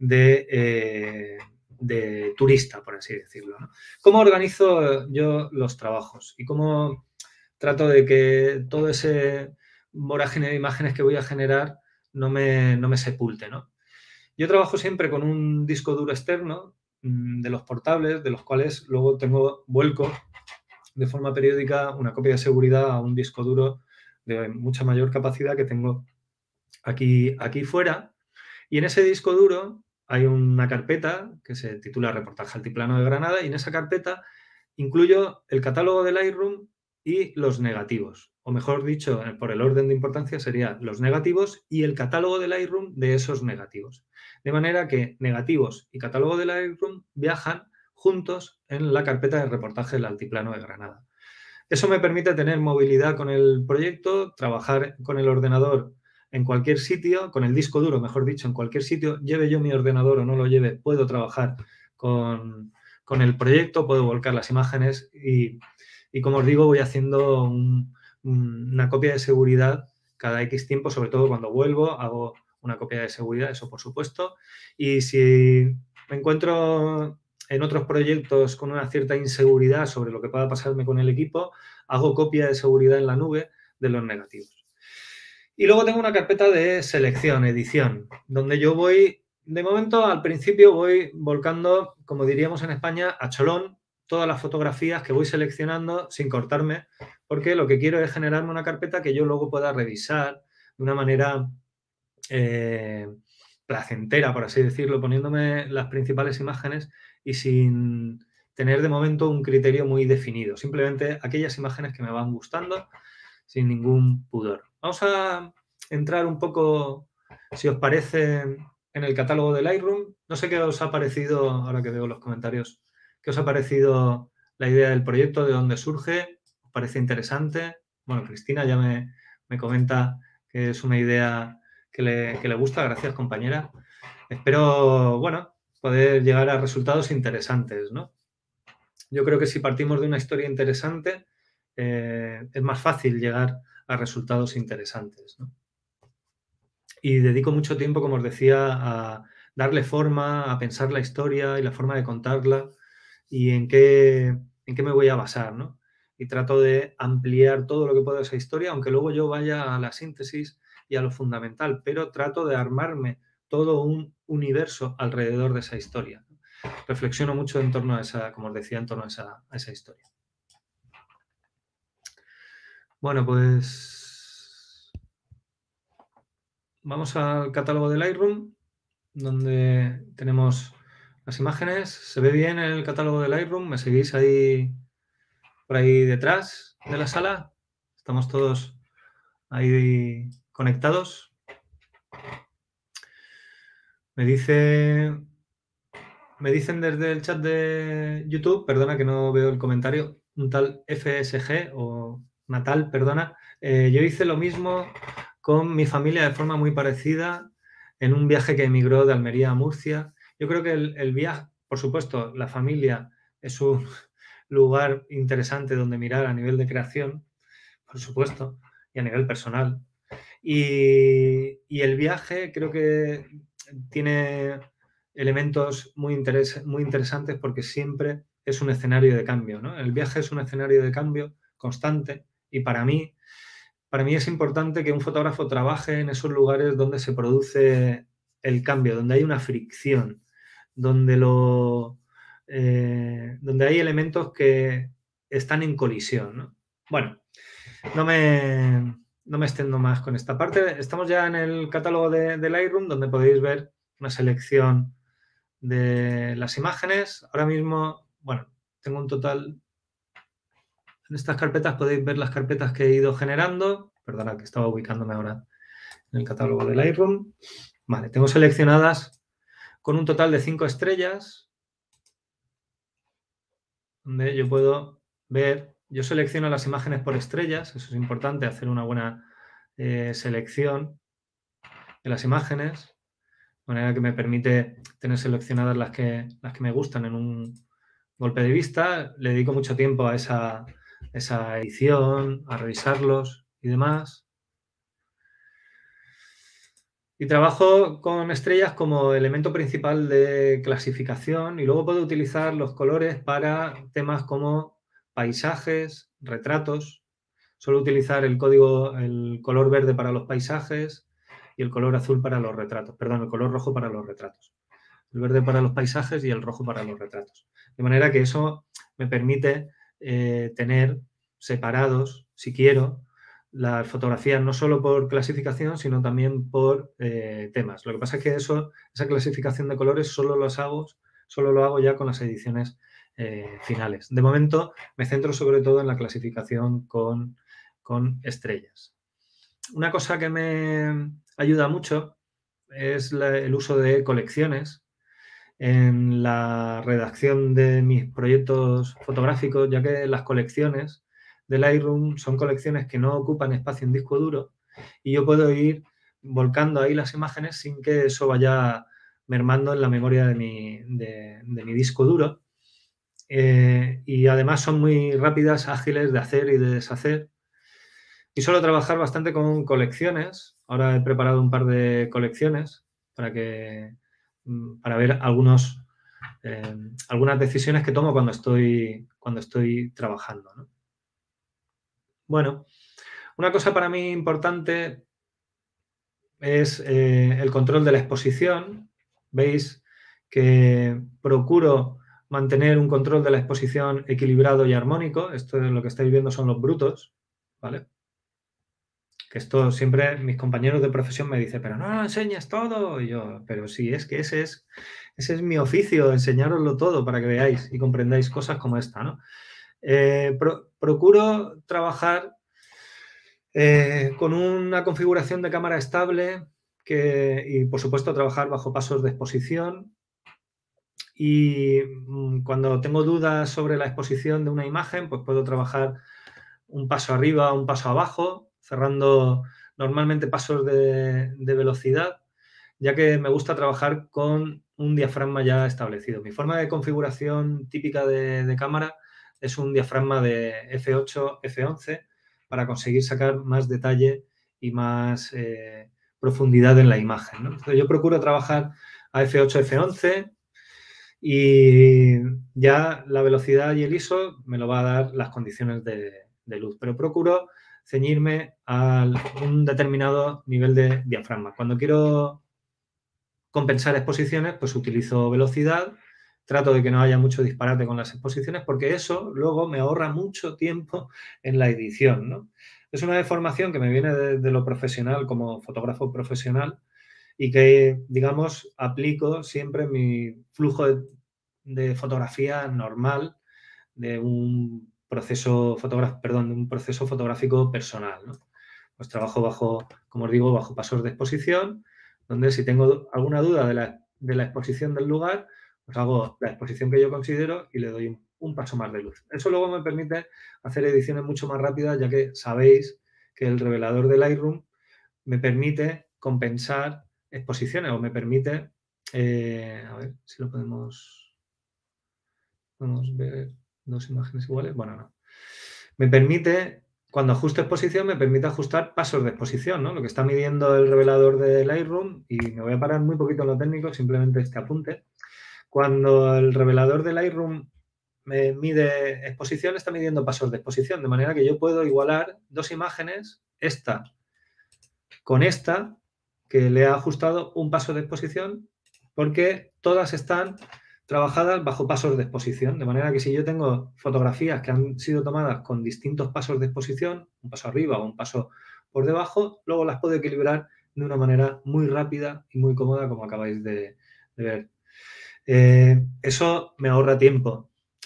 de, eh, de turista, por así decirlo, ¿no? ¿Cómo organizo yo los trabajos? Y cómo trato de que todo ese vorágine de imágenes que voy a generar no me, no me sepulte, ¿no? Yo trabajo siempre con un disco duro externo mmm, de los portables, de los cuales luego tengo vuelco de forma periódica una copia de seguridad a un disco duro de mucha mayor capacidad que tengo aquí, aquí fuera. Y en ese disco duro hay una carpeta que se titula Reportaje Altiplano de Granada y en esa carpeta incluyo el catálogo de Lightroom y los negativos. O mejor dicho, por el orden de importancia, sería los negativos y el catálogo de Lightroom de esos negativos. De manera que negativos y catálogo de Lightroom viajan juntos en la carpeta de reportaje del Altiplano de Granada. Eso me permite tener movilidad con el proyecto, trabajar con el ordenador en cualquier sitio, con el disco duro, mejor dicho, en cualquier sitio, lleve yo mi ordenador o no lo lleve, puedo trabajar con, con el proyecto, puedo volcar las imágenes y, y como os digo, voy haciendo un, un, una copia de seguridad cada X tiempo, sobre todo cuando vuelvo, hago una copia de seguridad, eso por supuesto, y si me encuentro en otros proyectos con una cierta inseguridad sobre lo que pueda pasarme con el equipo, hago copia de seguridad en la nube de los negativos. Y luego tengo una carpeta de selección, edición, donde yo voy, de momento al principio voy volcando, como diríamos en España, a cholón, todas las fotografías que voy seleccionando sin cortarme, porque lo que quiero es generarme una carpeta que yo luego pueda revisar de una manera eh, placentera, por así decirlo, poniéndome las principales imágenes y sin tener de momento un criterio muy definido. Simplemente aquellas imágenes que me van gustando sin ningún pudor. Vamos a entrar un poco, si os parece, en el catálogo de Lightroom. No sé qué os ha parecido, ahora que veo los comentarios, qué os ha parecido la idea del proyecto, de dónde surge. ¿Os parece interesante? Bueno, Cristina ya me, me comenta que es una idea que le, que le gusta. Gracias, compañera. Espero, bueno, poder llegar a resultados interesantes, ¿no? Yo creo que si partimos de una historia interesante, eh, es más fácil llegar a resultados interesantes, ¿no? Y dedico mucho tiempo, como os decía, a darle forma, a pensar la historia y la forma de contarla y en qué, en qué me voy a basar, ¿no? Y trato de ampliar todo lo que puedo de esa historia, aunque luego yo vaya a la síntesis y a lo fundamental, pero trato de armarme todo un universo alrededor de esa historia. Reflexiono mucho en torno a esa, como os decía, en torno a esa, a esa historia. Bueno, pues vamos al catálogo de Lightroom, donde tenemos las imágenes. ¿Se ve bien el catálogo de Lightroom? ¿Me seguís ahí por ahí detrás de la sala? ¿Estamos todos ahí conectados? Me dice, me dicen desde el chat de YouTube, perdona que no veo el comentario, un tal F S G o Natal, perdona. Eh, yo hice lo mismo con mi familia de forma muy parecida en un viaje que emigró de Almería a Murcia. Yo creo que el, el viaje, por supuesto, la familia es un lugar interesante donde mirar a nivel de creación, por supuesto, y a nivel personal. Y, y el viaje creo que tiene elementos muy, interes muy interesantes porque siempre es un escenario de cambio, ¿no? El viaje es un escenario de cambio constante y para mí, para mí es importante que un fotógrafo trabaje en esos lugares donde se produce el cambio, donde hay una fricción, donde, lo, eh, donde hay elementos que están en colisión, ¿no? Bueno, no me, no me extiendo más con esta parte. Estamos ya en el catálogo de, de Lightroom, donde podéis ver una selección de las imágenes. Ahora mismo, bueno, tengo un total... En estas carpetas podéis ver las carpetas que he ido generando. Perdona, que estaba ubicándome ahora en el catálogo de Lightroom. Vale, tengo seleccionadas con un total de cinco estrellas, donde yo puedo ver... Yo selecciono las imágenes por estrellas, eso es importante, hacer una buena eh, selección de las imágenes, de manera que me permite tener seleccionadas las que, las que me gustan en un golpe de vista. Le dedico mucho tiempo a esa, esa edición, a revisarlos y demás. Y trabajo con estrellas como elemento principal de clasificación y luego puedo utilizar los colores para temas como paisajes, retratos. Suelo utilizar el código, el color verde para los paisajes y el color azul para los retratos. Perdón, el color rojo para los retratos. El verde para los paisajes y el rojo para los retratos. De manera que eso me permite eh, tener separados, si quiero, las fotografías no solo por clasificación, sino también por eh, temas. Lo que pasa es que eso, esa clasificación de colores solo, los hago, solo lo hago ya con las ediciones eh, finales. De momento me centro sobre todo en la clasificación con, con estrellas. Una cosa que me ayuda mucho es la, el uso de colecciones en la redacción de mis proyectos fotográficos, ya que las colecciones de Lightroom son colecciones que no ocupan espacio en disco duro y yo puedo ir volcando ahí las imágenes sin que eso vaya mermando en la memoria de mi, de, de mi disco duro. Eh, y además son muy rápidas, ágiles de hacer y de deshacer. Y suelo trabajar bastante con colecciones. Ahora he preparado un par de colecciones para, que, para ver algunos, eh, algunas decisiones que tomo cuando estoy, cuando estoy trabajando, ¿no? Bueno, una cosa para mí importante es eh, el control de la exposición. Veis que procuro mantener un control de la exposición equilibrado y armónico. Esto es lo que estáis viendo, son los brutos, ¿vale? Que esto siempre mis compañeros de profesión me dicen, pero no lo enseñes todo. Y yo, pero sí, es que ese es, ese es mi oficio, enseñároslo todo para que veáis y comprendáis cosas como esta, ¿no? Eh, pro, procuro trabajar eh, con una configuración de cámara estable que, y, por supuesto, trabajar bajo pasos de exposición. Y mmm, cuando tengo dudas sobre la exposición de una imagen, pues puedo trabajar un paso arriba, un paso abajo, cerrando normalmente pasos de, de velocidad, ya que me gusta trabajar con un diafragma ya establecido. Mi forma de configuración típica de, de cámara es un diafragma de efe ocho, efe once para conseguir sacar más detalle y más eh, profundidad en la imagen, ¿no? Entonces yo procuro trabajar a efe ocho, efe once y ya la velocidad y el I S O me lo va a dar las condiciones de, de luz, pero procuro ceñirme a un determinado nivel de diafragma. Cuando quiero compensar exposiciones, pues utilizo velocidad, trato de que no haya mucho disparate con las exposiciones, porque eso luego me ahorra mucho tiempo en la edición, ¿no? Es una deformación que me viene de, de lo profesional como fotógrafo profesional y que, digamos, aplico siempre mi flujo de, de fotografía normal de un proceso fotográfico, perdón, de un proceso fotográfico personal, ¿no? Pues trabajo bajo, como os digo, bajo pasos de exposición, donde si tengo alguna duda de la, de la exposición del lugar, pues hago la exposición que yo considero y le doy un, un paso más de luz. Eso luego me permite hacer ediciones mucho más rápidas, ya que sabéis que el revelador de Lightroom me permite compensar exposiciones o me permite, eh, a ver si lo podemos, podemos ver dos imágenes iguales, bueno, no. Me permite, cuando ajusto exposición, me permite ajustar pasos de exposición, ¿no? Lo que está midiendo el revelador de Lightroom, y me voy a parar muy poquito en lo técnico, simplemente este apunte. Cuando el revelador de Lightroom me mide exposición, está midiendo pasos de exposición, de manera que yo puedo igualar dos imágenes, esta con esta, que le ha ajustado un paso de exposición, porque todas están trabajadas bajo pasos de exposición, de manera que si yo tengo fotografías que han sido tomadas con distintos pasos de exposición, un paso arriba o un paso por debajo, luego las puedo equilibrar de una manera muy rápida y muy cómoda, como acabáis de, de ver. Eh, eso me ahorra tiempo.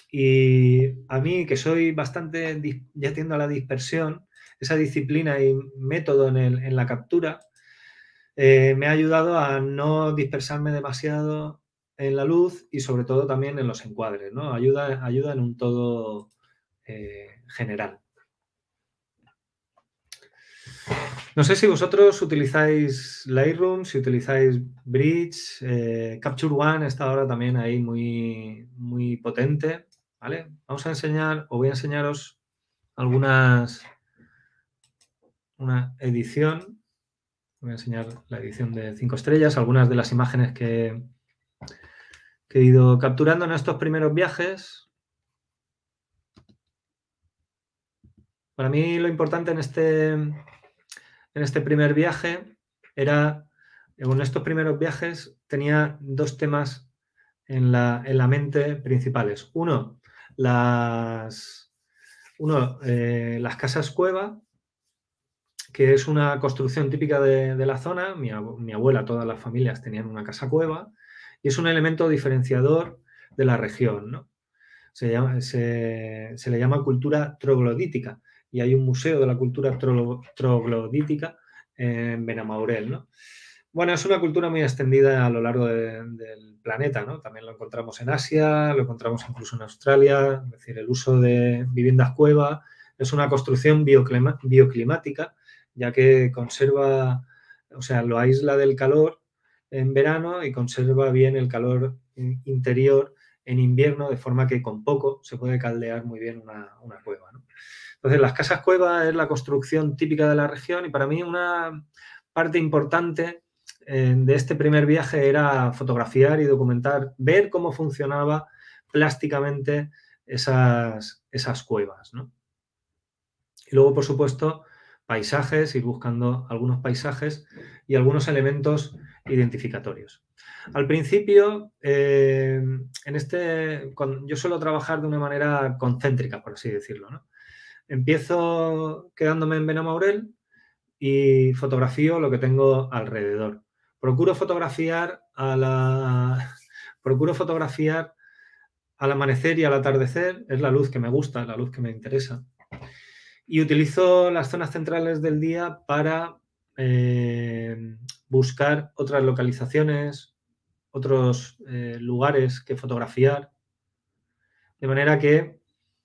Y a mí, que soy bastante, ya tiendo a la dispersión, esa disciplina y método en, el, en la captura, eh, me ha ayudado a no dispersarme demasiado en la luz y sobre todo también en los encuadres, ¿no? Ayuda, ayuda en un todo eh, general. No sé si vosotros utilizáis Lightroom, si utilizáis Bridge, eh, Capture One está ahora también ahí muy, muy potente, ¿vale? Vamos a enseñar, o voy a enseñaros algunas, una edición. voy a enseñar la edición de cinco estrellas, algunas de las imágenes que, que he ido capturando en estos primeros viajes. Para mí lo importante en este, en este primer viaje era, en estos primeros viajes tenía dos temas en la, en la mente principales. Uno, las, uno, eh, las casas cueva, que es una construcción típica de, de la zona. Mi, mi abuela, todas las familias tenían una casa cueva, y es un elemento diferenciador de la región, ¿no? Se, llama, se, se le llama cultura troglodítica, y hay un museo de la cultura tro, troglodítica en Benamaurel, ¿no? Bueno, es una cultura muy extendida a lo largo de, del planeta, ¿no? También lo encontramos en Asia, lo encontramos incluso en Australia. Es decir, el uso de viviendas cueva es una construcción bioclima, bioclimática, ya que conserva, o sea, lo aísla del calor en verano y conserva bien el calor interior en invierno, de forma que con poco se puede caldear muy bien una, una cueva, ¿no? Entonces, las casas cueva es la construcción típica de la región, y para mí una parte importante eh, de este primer viaje era fotografiar y documentar, ver cómo funcionaba plásticamente esas, esas cuevas, ¿no? Y luego, por supuesto, paisajes, ir buscando algunos paisajes y algunos elementos identificatorios. Al principio, eh, en este, con, yo suelo trabajar de una manera concéntrica, por así decirlo, ¿no? Empiezo quedándome en Benamaurel y fotografío lo que tengo alrededor. Procuro fotografiar a la, procuro fotografiar al amanecer y al atardecer. Es la luz que me gusta, la luz que me interesa. Y utilizo las zonas centrales del día para eh, buscar otras localizaciones, otros eh, lugares que fotografiar. De manera que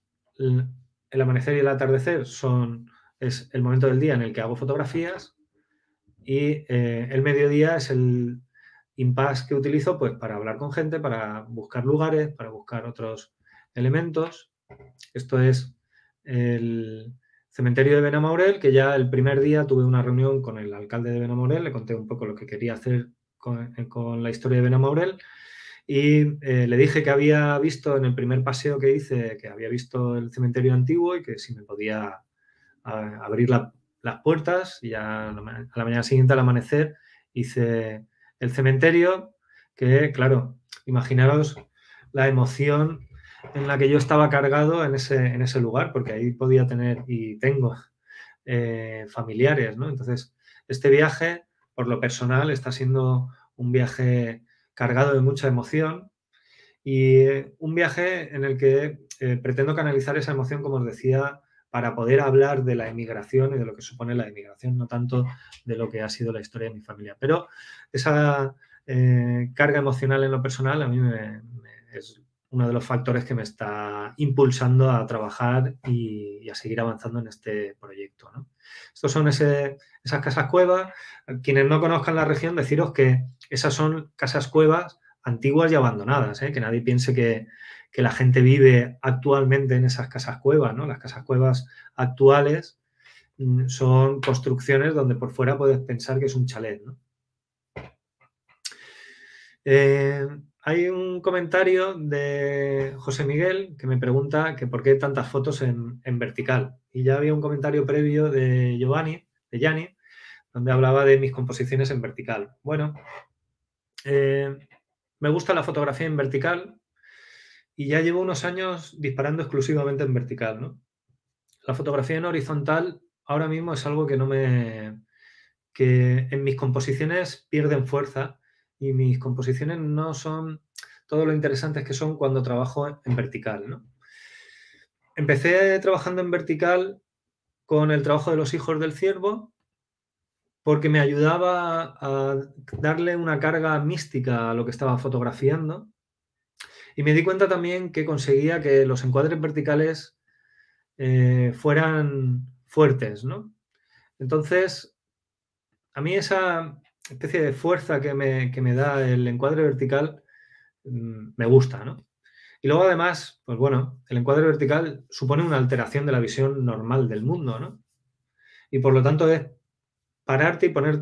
el amanecer y el atardecer son, es el momento del día en el que hago fotografías, y eh, el mediodía es el impasse que utilizo pues para hablar con gente, para buscar lugares, para buscar otros elementos. Esto es el cementerio de Benamaurel, que ya el primer día tuve una reunión con el alcalde de Benamaurel, le conté un poco lo que quería hacer con, con la historia de Benamaurel, y eh, le dije que había visto en el primer paseo que hice, que había visto el cementerio antiguo y que si me podía a, abrir la, las puertas. Y ya a la mañana siguiente, al amanecer, hice el cementerio, que claro, imaginaros la emoción en la que yo estaba cargado en ese, en ese lugar, porque ahí podía tener, y tengo, eh, familiares, ¿no? Entonces, este viaje, por lo personal, está siendo un viaje cargado de mucha emoción, y un viaje en el que eh, pretendo canalizar esa emoción, como os decía, para poder hablar de la emigración y de lo que supone la emigración, no tanto de lo que ha sido la historia de mi familia. Pero esa eh, carga emocional en lo personal a mí me, me, es uno de los factores que me está impulsando a trabajar y, y a seguir avanzando en este proyecto, ¿no? Estos son ese, esas casas cuevas. Quienes no conozcan la región, deciros que esas son casas cuevas antiguas y abandonadas, ¿eh? Que nadie piense que, que la gente vive actualmente en esas casas cuevas, ¿no? Las casas cuevas actuales mm, son construcciones donde por fuera puedes pensar que es un chalet, ¿no? Eh, hay un comentario de José Miguel que me pregunta que por qué tantas fotos en, en vertical. Y ya había un comentario previo de Giovanni, de Gianni, donde hablaba de mis composiciones en vertical. Bueno, eh, me gusta la fotografía en vertical y ya llevo unos años disparando exclusivamente en vertical, ¿no? La fotografía en horizontal ahora mismo es algo que no me... que en mis composiciones pierden fuerza, y mis composiciones no son todo lo interesantes que son cuando trabajo en vertical, ¿no? Empecé trabajando en vertical con el trabajo de Los hijos del ciervo, porque me ayudaba a darle una carga mística a lo que estaba fotografiando, y me di cuenta también que conseguía que los encuadres verticales eh, fueran fuertes, ¿no? Entonces, a mí esa especie de fuerza que me, que me da el encuadre vertical mmm, me gusta, ¿no? Y luego, además, pues bueno, el encuadre vertical supone una alteración de la visión normal del mundo, ¿no? Y por lo tanto es pararte y ponerte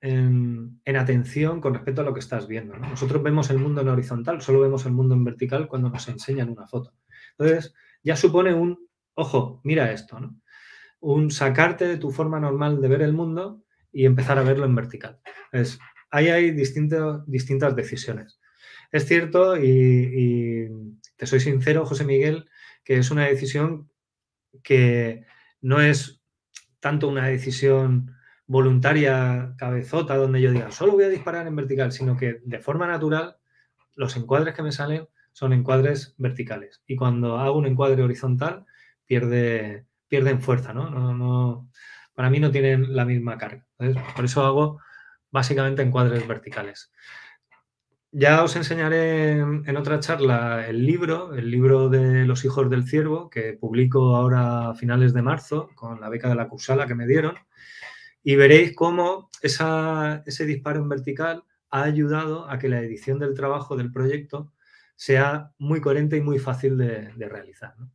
en, en atención con respecto a lo que estás viendo, ¿no? Nosotros vemos el mundo en horizontal, solo vemos el mundo en vertical cuando nos enseñan una foto. Entonces, ya supone un, ojo, mira esto, ¿no? Un sacarte de tu forma normal de ver el mundo y empezar a verlo en vertical. Entonces, ahí hay distinto, distintas decisiones. Es cierto, y, y te soy sincero, José Miguel, que es una decisión que no es tanto una decisión voluntaria, cabezota, donde yo diga, solo voy a disparar en vertical, sino que de forma natural los encuadres que me salen son encuadres verticales. Y cuando hago un encuadre horizontal, pierde, pierden fuerza, ¿no? No, no, para mí no tienen la misma carga. Entonces, por eso hago básicamente encuadres verticales. Ya os enseñaré en, en otra charla el libro, el libro de Los hijos del ciervo, que publico ahora a finales de marzo con la beca de la Cursala que me dieron, y veréis cómo esa, ese disparo en vertical ha ayudado a que la edición del trabajo del proyecto sea muy coherente y muy fácil de, de realizar, ¿no?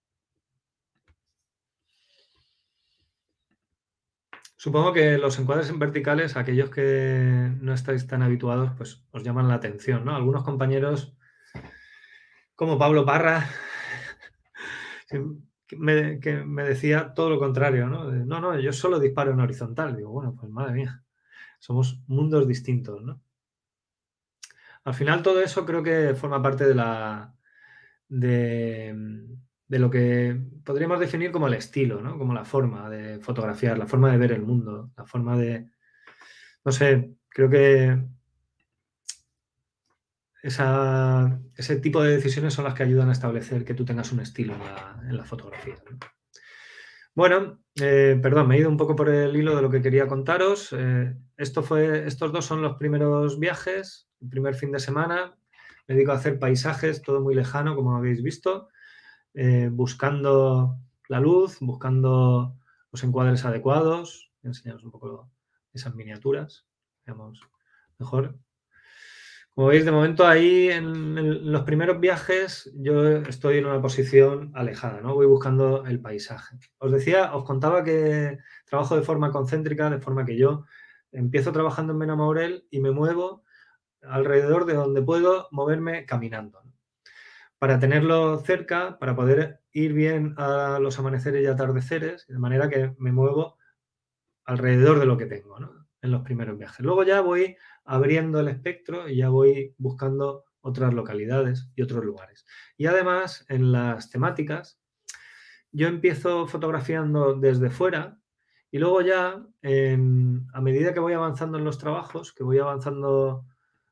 Supongo que los encuadres en verticales, aquellos que no estáis tan habituados, pues os llaman la atención, ¿no? Algunos compañeros, como Pablo Parra, que me, que me decía todo lo contrario, ¿no? De, no, no, yo solo disparo en horizontal. Digo, bueno, pues madre mía, somos mundos distintos, ¿no? Al final todo eso creo que forma parte de la de, de lo que podríamos definir como el estilo, ¿no? Como la forma de fotografiar, la forma de ver el mundo, la forma de, no sé, creo que esa, ese tipo de decisiones son las que ayudan a establecer que tú tengas un estilo en la, en la fotografía, ¿no? Bueno, eh, perdón, me he ido un poco por el hilo de lo que quería contaros. Eh, esto fue, estos dos son los primeros viajes, el primer fin de semana. Me dedico a hacer paisajes, todo muy lejano, como habéis visto, eh, buscando la luz, buscando los encuadres adecuados. Voy a enseñaros un poco esas miniaturas. Veamos mejor. Como veis, de momento ahí en, en los primeros viajes yo estoy en una posición alejada, ¿no? Voy buscando el paisaje. Os decía, os contaba que trabajo de forma concéntrica, de forma que yo empiezo trabajando en Benamaurel y me muevo alrededor de donde puedo moverme caminando, ¿no? Para tenerlo cerca, para poder ir bien a los amaneceres y atardeceres, de manera que me muevo alrededor de lo que tengo, ¿no? En los primeros viajes. Luego ya voy abriendo el espectro y ya voy buscando otras localidades y otros lugares. Y además, en las temáticas, yo empiezo fotografiando desde fuera y luego ya, en, a medida que voy avanzando en los trabajos, que voy avanzando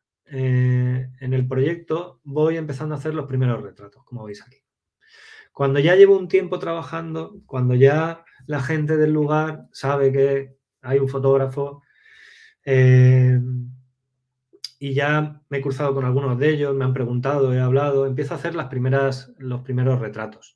eh, en el proyecto, voy empezando a hacer los primeros retratos, como veis aquí. Cuando ya llevo un tiempo trabajando, cuando ya la gente del lugar sabe que hay un fotógrafo, eh, y ya me he cruzado con algunos de ellos, me han preguntado, he hablado, empiezo a hacer las primeras, los primeros retratos.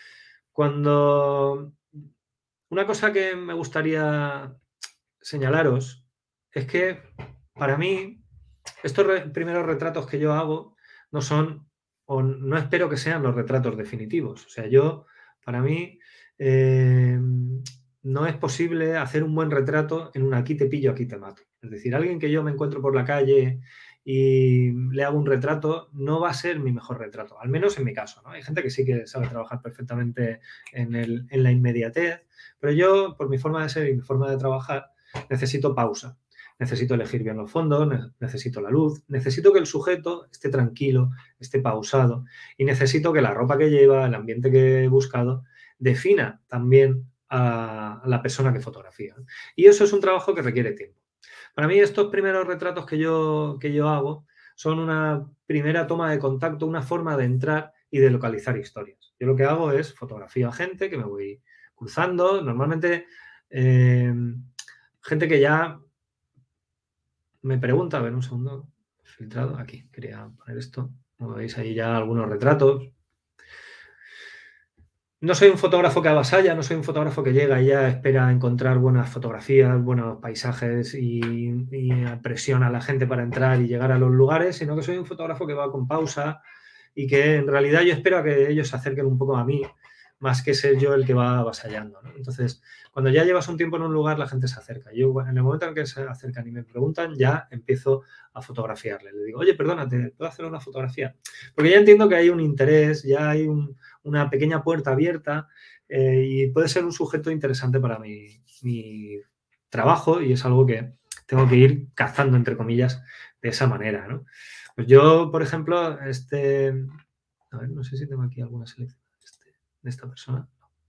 Cuando una cosa que me gustaría señalaros es que para mí estos re primeros retratos que yo hago no son, o no espero que sean los retratos definitivos. O sea, yo, para mí, eh, no es posible hacer un buen retrato en un aquí te pillo, aquí te mato. Es decir, alguien que yo me encuentro por la calle y le hago un retrato, no va a ser mi mejor retrato, al menos en mi caso, ¿no? Hay gente que sí que sabe trabajar perfectamente en, el, en la inmediatez, pero yo, por mi forma de ser y mi forma de trabajar, necesito pausa. Necesito elegir bien los fondos, necesito la luz, necesito que el sujeto esté tranquilo, esté pausado y necesito que la ropa que lleva, el ambiente que he buscado, defina también a la persona que fotografía. Y eso es un trabajo que requiere tiempo. Para mí estos primeros retratos que yo, que yo hago son una primera toma de contacto, una forma de entrar y de localizar historias. Yo lo que hago es fotografía a gente que me voy cruzando, normalmente eh, gente que ya me pregunta, a ver un segundo, filtrado, aquí, quería poner esto, como veis ahí ya algunos retratos. No soy un fotógrafo que avasalla, no soy un fotógrafo que llega y ya espera encontrar buenas fotografías, buenos paisajes y, y presiona a la gente para entrar y llegar a los lugares, sino que soy un fotógrafo que va con pausa y que en realidad yo espero a que ellos se acerquen un poco a mí, más que ser yo el que va avasallando, ¿no? Entonces, cuando ya llevas un tiempo en un lugar, la gente se acerca. Yo, en el momento en que se acercan y me preguntan, ya empiezo a fotografiarle. Le digo, oye, perdona, ¿te puedo hacer una fotografía? Porque ya entiendo que hay un interés, ya hay un, una pequeña puerta abierta eh, y puede ser un sujeto interesante para mi, mi trabajo y es algo que tengo que ir cazando, entre comillas, de esa manera, ¿no? Pues yo, por ejemplo, este... A ver, no sé si tengo aquí alguna selección de, este, de esta persona.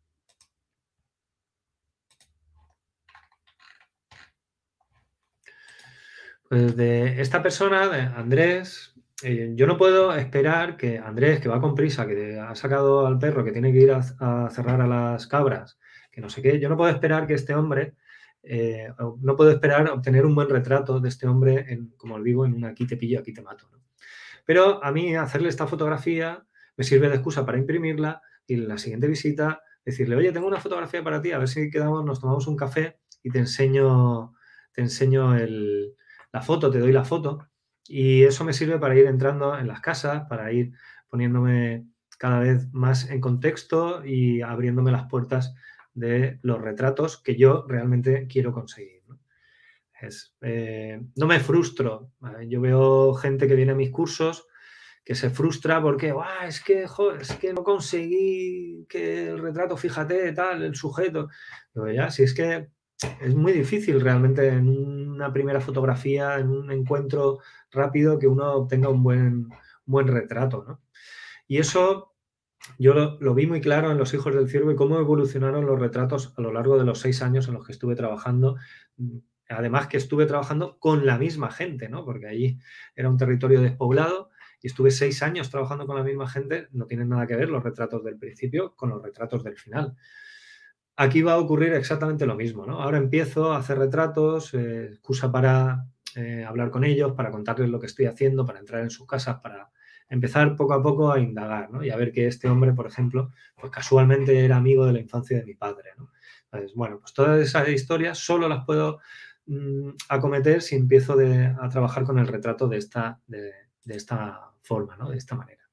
Pues de esta persona, de Andrés, eh, yo no puedo esperar que Andrés, que va con prisa, que ha sacado al perro, que tiene que ir a, a cerrar a las cabras, que no sé qué, yo no puedo esperar que este hombre, eh, no puedo esperar obtener un buen retrato de este hombre, en, como os digo, en un aquí te pillo, aquí te mato, ¿no? Pero a mí hacerle esta fotografía me sirve de excusa para imprimirla y en la siguiente visita decirle, oye, tengo una fotografía para ti, a ver si quedamos, nos tomamos un café y te enseño, te enseño el, la foto, te doy la foto. Y eso me sirve para ir entrando en las casas, para ir poniéndome cada vez más en contexto y abriéndome las puertas de los retratos que yo realmente quiero conseguir, ¿no? Es, eh, no me frustro. ¿Vale? Yo veo gente que viene a mis cursos que se frustra porque es que, joder, es que no conseguí que el retrato, fíjate, tal, el sujeto. Pero ya, si es que es muy difícil realmente en una primera fotografía, en un encuentro rápido, que uno obtenga un buen, buen retrato, ¿no? Y eso yo lo, lo vi muy claro en Los hijos del ciervo y cómo evolucionaron los retratos a lo largo de los seis años en los que estuve trabajando. Además que estuve trabajando con la misma gente, ¿no? Porque allí era un territorio despoblado y estuve seis años trabajando con la misma gente. No tienen nada que ver los retratos del principio con los retratos del final. Aquí va a ocurrir exactamente lo mismo, ¿no? Ahora empiezo a hacer retratos, eh, excusa para eh, hablar con ellos, para contarles lo que estoy haciendo, para entrar en sus casas, para empezar poco a poco a indagar, ¿no? Y a ver que este hombre, por ejemplo, pues casualmente era amigo de la infancia de mi padre, ¿no? Entonces, bueno, pues todas esas historias solo las puedo mmm, acometer si empiezo de, a trabajar con el retrato de esta, de, de esta forma, ¿no? De esta manera.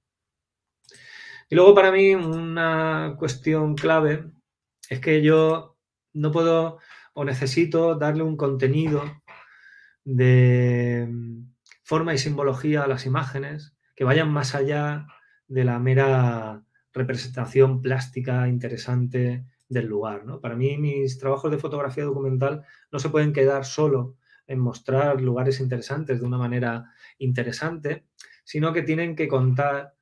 Y luego para mí una cuestión clave es que yo no puedo o necesito darle un contenido de forma y simbología a las imágenes que vayan más allá de la mera representación plástica interesante del lugar, ¿no? Para mí mis trabajos de fotografía documental no se pueden quedar solo en mostrar lugares interesantes de una manera interesante, sino que tienen que contar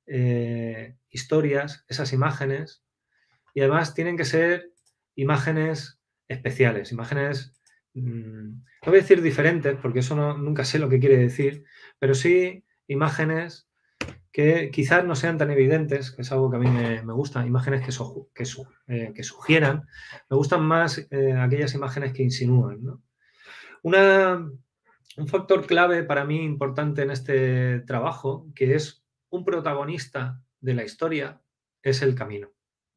eh, historias, esas imágenes, y además tienen que ser imágenes especiales, imágenes, mmm, no voy a decir diferentes, porque eso no, nunca sé lo que quiere decir, pero sí imágenes que quizás no sean tan evidentes, que es algo que a mí me, me gusta, imágenes que, so, que, su, eh, que, sugieran. Me gustan más eh, aquellas imágenes que insinúan, ¿no? Una, un factor clave para mí importante en este trabajo, que es un protagonista de la historia, es el camino.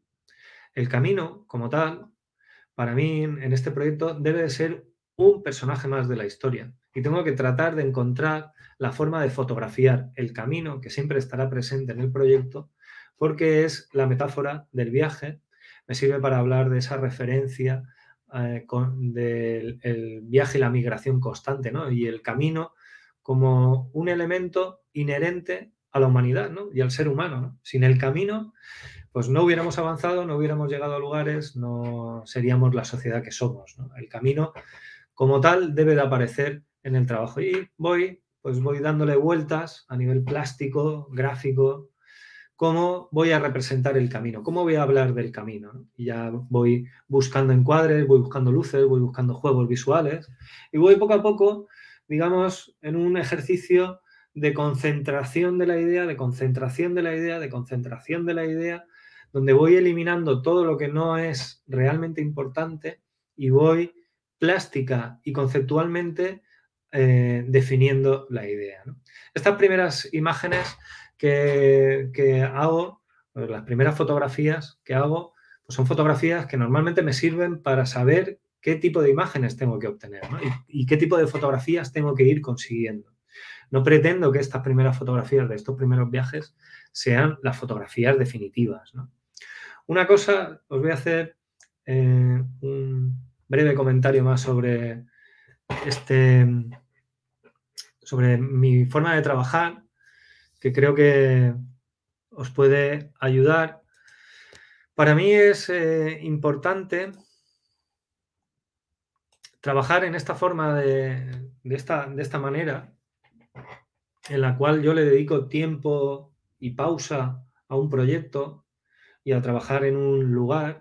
El camino, como tal, para mí en este proyecto debe de ser un personaje más de la historia y tengo que tratar de encontrar la forma de fotografiar el camino que siempre estará presente en el proyecto porque es la metáfora del viaje, me sirve para hablar de esa referencia eh, con, del el viaje y la migración constante, ¿no? Y el camino como un elemento inherente a la humanidad, ¿no? Y al ser humano, ¿no? Sin el camino pues no hubiéramos avanzado, no hubiéramos llegado a lugares, no seríamos la sociedad que somos, ¿no? El camino, como tal, debe de aparecer en el trabajo. Y voy, pues voy dándole vueltas a nivel plástico, gráfico, cómo voy a representar el camino, cómo voy a hablar del camino, ¿no? Y ya voy buscando encuadres, voy buscando luces, voy buscando juegos visuales y voy poco a poco, digamos, en un ejercicio de concentración de la idea, de concentración de la idea, de concentración de la idea, donde voy eliminando todo lo que no es realmente importante y voy plástica y conceptualmente eh, definiendo la idea, ¿no? Estas primeras imágenes que, que hago, pues las primeras fotografías que hago, pues son fotografías que normalmente me sirven para saber qué tipo de imágenes tengo que obtener, ¿no? y, y qué tipo de fotografías tengo que ir consiguiendo. No pretendo que estas primeras fotografías de estos primeros viajes sean las fotografías definitivas, ¿no? Una cosa, os voy a hacer eh, un breve comentario más sobre este, sobre mi forma de trabajar, que creo que os puede ayudar. Para mí es eh, importante trabajar en esta forma de, de, esta, de esta manera, en la cual yo le dedico tiempo y pausa a un proyecto y a trabajar en un lugar,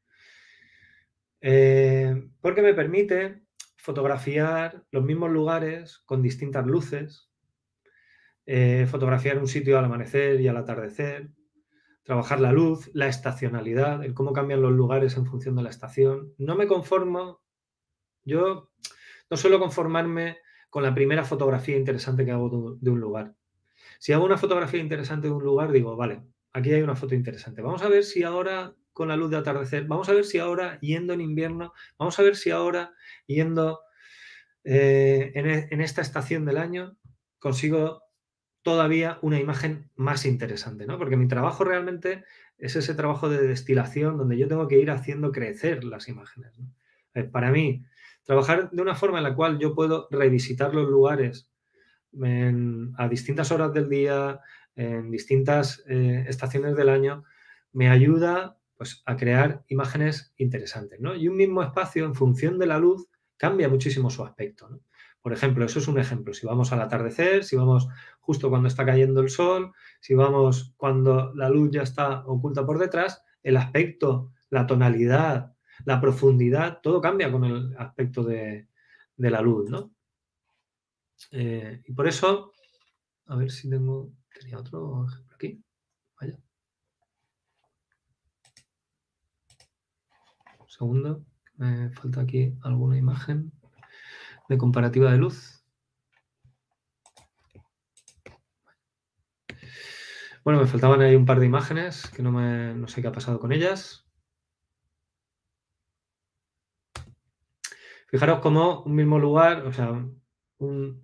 eh, porque me permite fotografiar los mismos lugares con distintas luces, eh, fotografiar un sitio al amanecer y al atardecer, trabajar la luz, la estacionalidad, el cómo cambian los lugares en función de la estación. No me conformo, yo no suelo conformarme con la primera fotografía interesante que hago de un lugar. Si hago una fotografía interesante de un lugar, digo, vale, aquí hay una foto interesante. Vamos a ver si ahora con la luz de atardecer, vamos a ver si ahora yendo en invierno, vamos a ver si ahora yendo eh, en, en esta estación del año consigo todavía una imagen más interesante, ¿no? Porque mi trabajo realmente es ese trabajo de destilación donde yo tengo que ir haciendo crecer las imágenes, ¿no? Eh, para mí, trabajar de una forma en la cual yo puedo revisitar los lugares en, a distintas horas del día, en distintas eh, estaciones del año, me ayuda pues, a crear imágenes interesantes, ¿no? Y un mismo espacio, en función de la luz, cambia muchísimo su aspecto, ¿no? Por ejemplo, eso es un ejemplo. Si vamos al atardecer, si vamos justo cuando está cayendo el sol, si vamos cuando la luz ya está oculta por detrás, el aspecto, la tonalidad, la profundidad, todo cambia con el aspecto de, de la luz, ¿no? Eh, y por eso, a ver si tengo, tenía otro ejemplo aquí. Vaya. Un segundo, me falta aquí alguna imagen de comparativa de luz. Bueno, me faltaban ahí un par de imágenes que no, me, no sé qué ha pasado con ellas. Fijaros cómo un mismo lugar, o sea, un,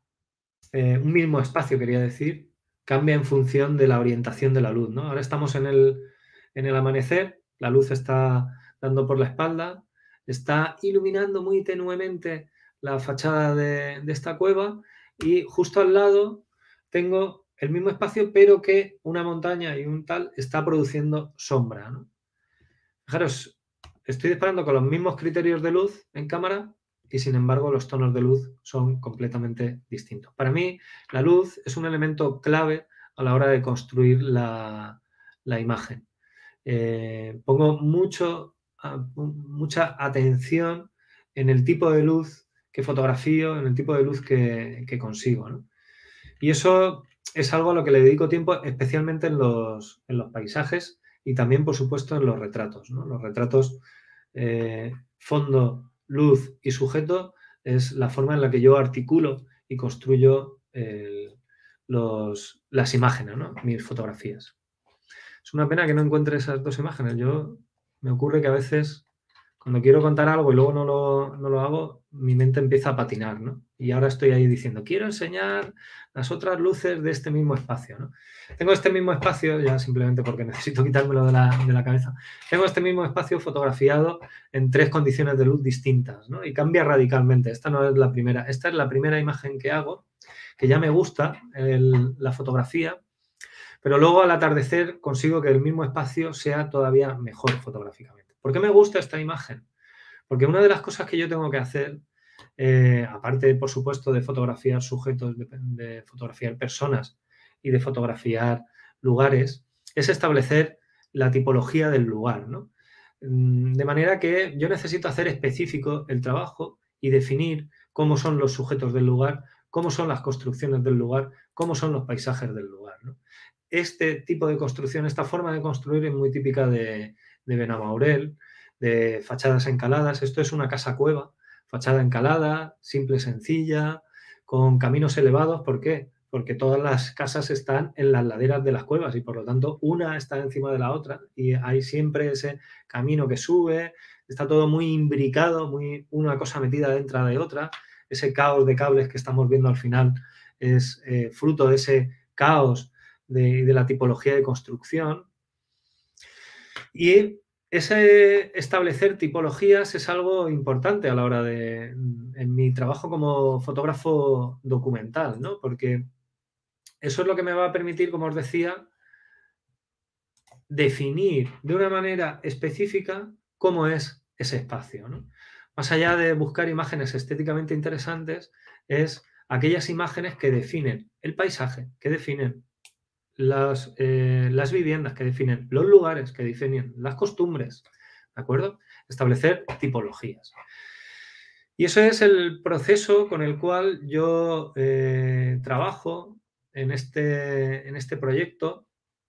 eh, un mismo espacio, quería decir, cambia en función de la orientación de la luz, ¿no? Ahora estamos en el, en el amanecer, la luz está dando por la espalda, está iluminando muy tenuemente la fachada de, de esta cueva y justo al lado tengo el mismo espacio, pero que una montaña y un tal está produciendo sombra, ¿no? Fijaros, estoy disparando con los mismos criterios de luz en cámara y sin embargo los tonos de luz son completamente distintos. Para mí la luz es un elemento clave a la hora de construir la, la imagen. Eh, pongo mucho, mucha atención en el tipo de luz que fotografío, en el tipo de luz que, que consigo, ¿no? Y eso es algo a lo que le dedico tiempo, especialmente en los, en los paisajes y también, por supuesto, en los retratos, ¿no? Los retratos, eh, fondo, luz y sujeto es la forma en la que yo articulo y construyo el, los, las imágenes, ¿no? Mis fotografías. Es una pena que no encuentre esas dos imágenes. Yo me ocurre que a veces cuando quiero contar algo y luego no lo, no lo hago, mi mente empieza a patinar, ¿no? Y ahora estoy ahí diciendo, quiero enseñar las otras luces de este mismo espacio, ¿no? Tengo este mismo espacio, ya simplemente porque necesito quitármelo de la, de la cabeza, tengo este mismo espacio fotografiado en tres condiciones de luz distintas, ¿no? Y cambia radicalmente. Esta no es la primera, esta es la primera imagen que hago, que ya me gusta el, la fotografía, pero luego al atardecer consigo que el mismo espacio sea todavía mejor fotográficamente. ¿Por qué me gusta esta imagen? Porque una de las cosas que yo tengo que hacer, eh, aparte, por supuesto, de fotografiar sujetos, de, de fotografiar personas y de fotografiar lugares, es establecer la tipología del lugar, ¿no? De manera que yo necesito hacer específico el trabajo y definir cómo son los sujetos del lugar, cómo son las construcciones del lugar, cómo son los paisajes del lugar, ¿no? Este tipo de construcción, esta forma de construir es muy típica de, de Benamaurel, de fachadas encaladas. Esto es una casa cueva, fachada encalada, simple, sencilla, con caminos elevados. ¿Por qué? Porque todas las casas están en las laderas de las cuevas y por lo tanto una está encima de la otra y hay siempre ese camino que sube, está todo muy imbricado, muy una cosa metida dentro de otra. Ese caos de cables que estamos viendo al final es eh, fruto de ese caos de, de la tipología de construcción. Y ese establecer tipologías es algo importante a la hora de, en mi trabajo como fotógrafo documental, ¿no? Porque eso es lo que me va a permitir, como os decía, definir de una manera específica cómo es ese espacio, ¿no? Más allá de buscar imágenes estéticamente interesantes, es aquellas imágenes que definen el paisaje, que definen las, eh, las viviendas, que definen los lugares, que definen las costumbres, ¿de acuerdo? Establecer tipologías. Y eso es el proceso con el cual yo eh, trabajo en este, en este proyecto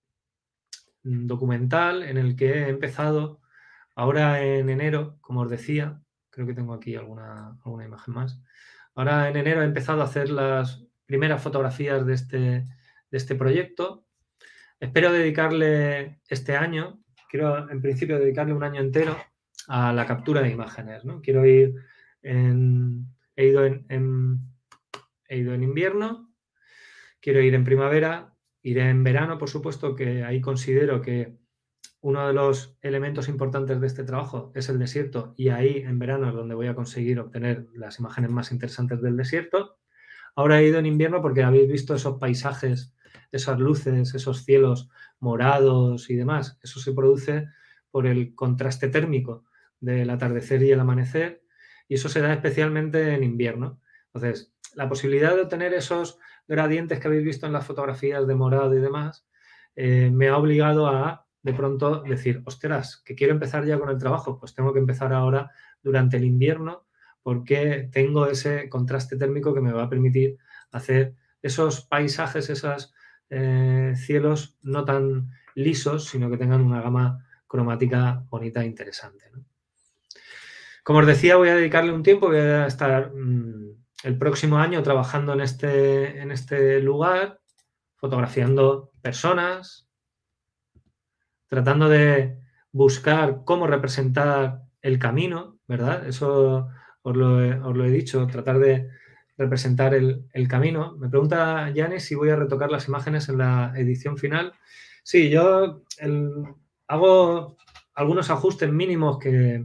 documental en el que he empezado ahora en enero, como os decía, creo que tengo aquí alguna, alguna imagen más. Ahora en enero he empezado a hacer las primeras fotografías de este, de este proyecto. Espero dedicarle este año, quiero en principio dedicarle un año entero a la captura de imágenes, ¿no? Quiero ir en, he ido en, en, he ido en invierno, quiero ir en primavera, iré en verano, por supuesto, que ahí considero que uno de los elementos importantes de este trabajo es el desierto y ahí en verano es donde voy a conseguir obtener las imágenes más interesantes del desierto. Ahora he ido en invierno porque habéis visto esos paisajes, esas luces, esos cielos morados y demás. Eso se produce por el contraste térmico del atardecer y el amanecer y eso se da especialmente en invierno. Entonces, la posibilidad de obtener esos gradientes que habéis visto en las fotografías de morado y demás eh, me ha obligado a de pronto decir, ostras, que quiero empezar ya con el trabajo, pues tengo que empezar ahora durante el invierno porque tengo ese contraste térmico que me va a permitir hacer esos paisajes, esos eh, cielos no tan lisos, sino que tengan una gama cromática bonita e interesante, ¿no? Como os decía, voy a dedicarle un tiempo, voy a estar mmm, el próximo año trabajando en este, en este lugar, fotografiando personas, tratando de buscar cómo representar el camino, ¿verdad? Eso os lo he, os lo he dicho, tratar de representar el, el camino. Me pregunta Yanis si voy a retocar las imágenes en la edición final. Sí, yo el, hago algunos ajustes mínimos que,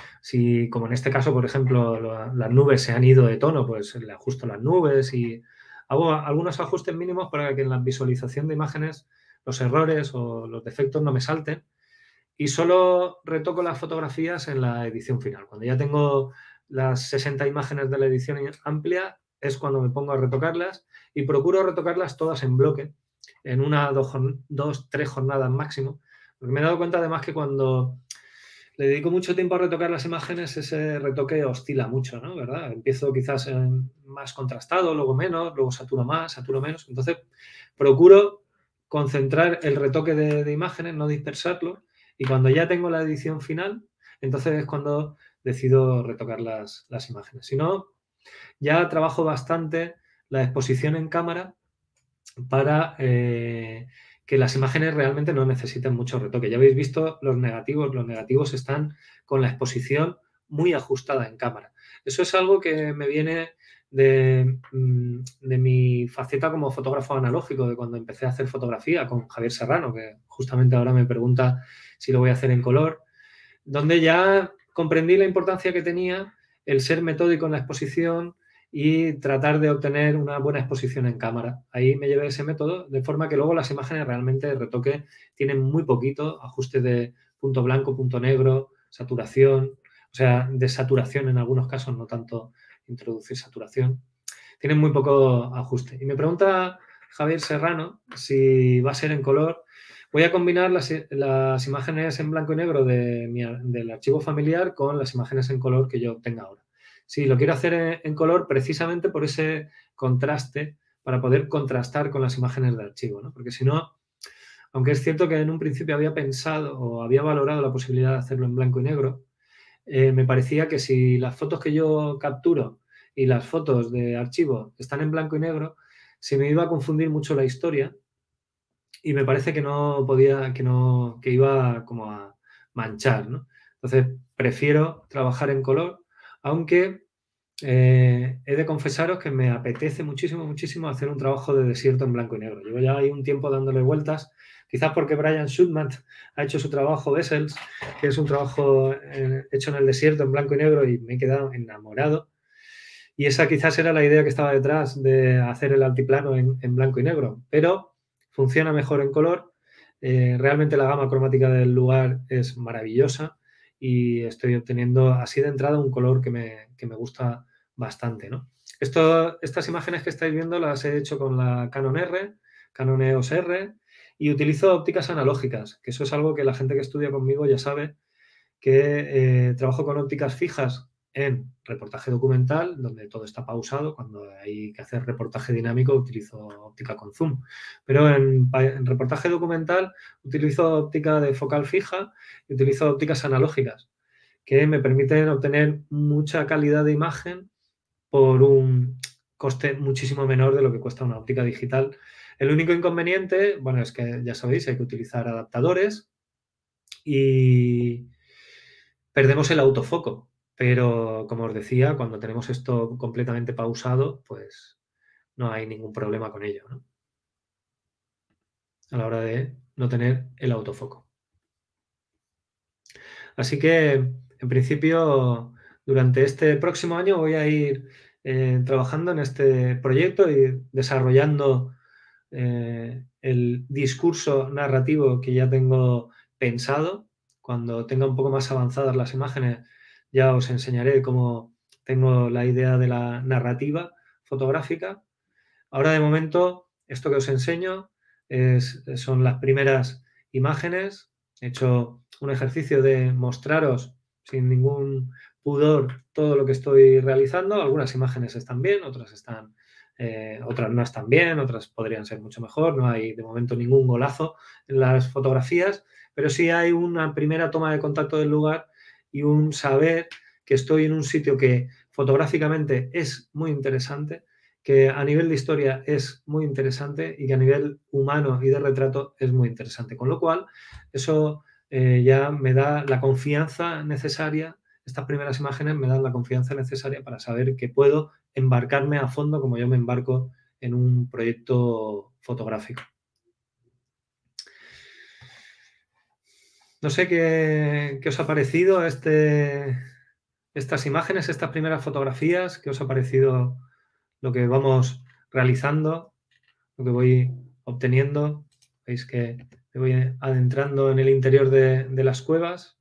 si como en este caso, por ejemplo, lo, las nubes se han ido de tono, pues le ajusto las nubes y hago algunos ajustes mínimos para que en la visualización de imágenes los errores o los defectos no me salten y solo retoco las fotografías en la edición final. Cuando ya tengo las sesenta imágenes de la edición amplia es cuando me pongo a retocarlas y procuro retocarlas todas en bloque, en una, dos, dos tres jornadas máximo, porque me he dado cuenta además que cuando le dedico mucho tiempo a retocar las imágenes, ese retoque oscila mucho, ¿no? ¿Verdad? Empiezo quizás en más contrastado, luego menos, luego saturo más, saturo menos. Entonces, procuro concentrar el retoque de, de imágenes, no dispersarlo, y cuando ya tengo la edición final, entonces es cuando decido retocar las, las imágenes. Si no, ya trabajo bastante la exposición en cámara para eh, que las imágenes realmente no necesiten mucho retoque. Ya habéis visto los negativos, los negativos están con la exposición muy ajustada en cámara. Eso es algo que me viene de, de mi faceta como fotógrafo analógico, de cuando empecé a hacer fotografía con Javier Serrano, que justamente ahora me pregunta si lo voy a hacer en color, donde ya comprendí la importancia que tenía el ser metódico en la exposición y tratar de obtener una buena exposición en cámara. Ahí me llevé ese método, de forma que luego las imágenes realmente de retoque tienen muy poquito, ajuste de punto blanco, punto negro, saturación, o sea, desaturación en algunos casos, no tanto introducir saturación. Tienen muy poco ajuste. Y me pregunta Javier Serrano si va a ser en color. Voy a combinar las, las imágenes en blanco y negro de mi, del archivo familiar con las imágenes en color que yo tenga ahora. Sí, lo quiero hacer en, en color precisamente por ese contraste, para poder contrastar con las imágenes de archivo, ¿no? Porque si no, aunque es cierto que en un principio había pensado o había valorado la posibilidad de hacerlo en blanco y negro, eh, me parecía que si las fotos que yo capturo y las fotos de archivo están en blanco y negro, se me iba a confundir mucho la historia y me parece que no podía, que no, que iba como a manchar, ¿no? Entonces, prefiero trabajar en color, aunque eh, he de confesaros que me apetece muchísimo, muchísimo hacer un trabajo de desierto en blanco y negro. Llevo ya ahí un tiempo dándole vueltas, quizás porque Brian Schulman ha hecho su trabajo Bessels, que es un trabajo eh, hecho en el desierto en blanco y negro y me he quedado enamorado. Y esa quizás era la idea que estaba detrás de hacer el altiplano en, en blanco y negro, pero funciona mejor en color. Eh, realmente la gama cromática del lugar es maravillosa y estoy obteniendo así de entrada un color que me, que me gusta bastante, ¿no? Esto, estas imágenes que estáis viendo las he hecho con la Canon R, Canon E O S R, y utilizo ópticas analógicas, que eso es algo que la gente que estudia conmigo ya sabe, que eh, trabajo con ópticas fijas en reportaje documental, donde todo está pausado. Cuando hay que hacer reportaje dinámico utilizo óptica con zoom. Pero en, en reportaje documental utilizo óptica de focal fija y utilizo ópticas analógicas, que me permiten obtener mucha calidad de imagen por un coste muchísimo menor de lo que cuesta una óptica digital. El único inconveniente, bueno, es que ya sabéis, hay que utilizar adaptadores y perdemos el autofoco, pero como os decía, cuando tenemos esto completamente pausado, pues no hay ningún problema con ello, ¿no? A la hora de no tener el autofoco. Así que, en principio, durante este próximo año voy a ir eh, trabajando en este proyecto y desarrollando eh, el discurso narrativo que ya tengo pensado. Cuando tenga un poco más avanzadas las imágenes, ya os enseñaré cómo tengo la idea de la narrativa fotográfica. Ahora, de momento, esto que os enseño es, son las primeras imágenes. He hecho un ejercicio de mostraros sin ningún pudor todo lo que estoy realizando. Algunas imágenes están bien, otras están, eh, otras no están bien, otras podrían ser mucho mejor. No hay de momento ningún golazo en las fotografías, pero sí hay una primera toma de contacto del lugar y un saber que estoy en un sitio que fotográficamente es muy interesante, que a nivel de historia es muy interesante y que a nivel humano y de retrato es muy interesante. Con lo cual, eso eh, ya me da la confianza necesaria, estas primeras imágenes me dan la confianza necesaria para saber que puedo embarcarme a fondo como yo me embarco en un proyecto fotográfico. No sé qué, qué os ha parecido este, estas imágenes, estas primeras fotografías, qué os ha parecido lo que vamos realizando, lo que voy obteniendo. Veis que me voy adentrando en el interior de, de las cuevas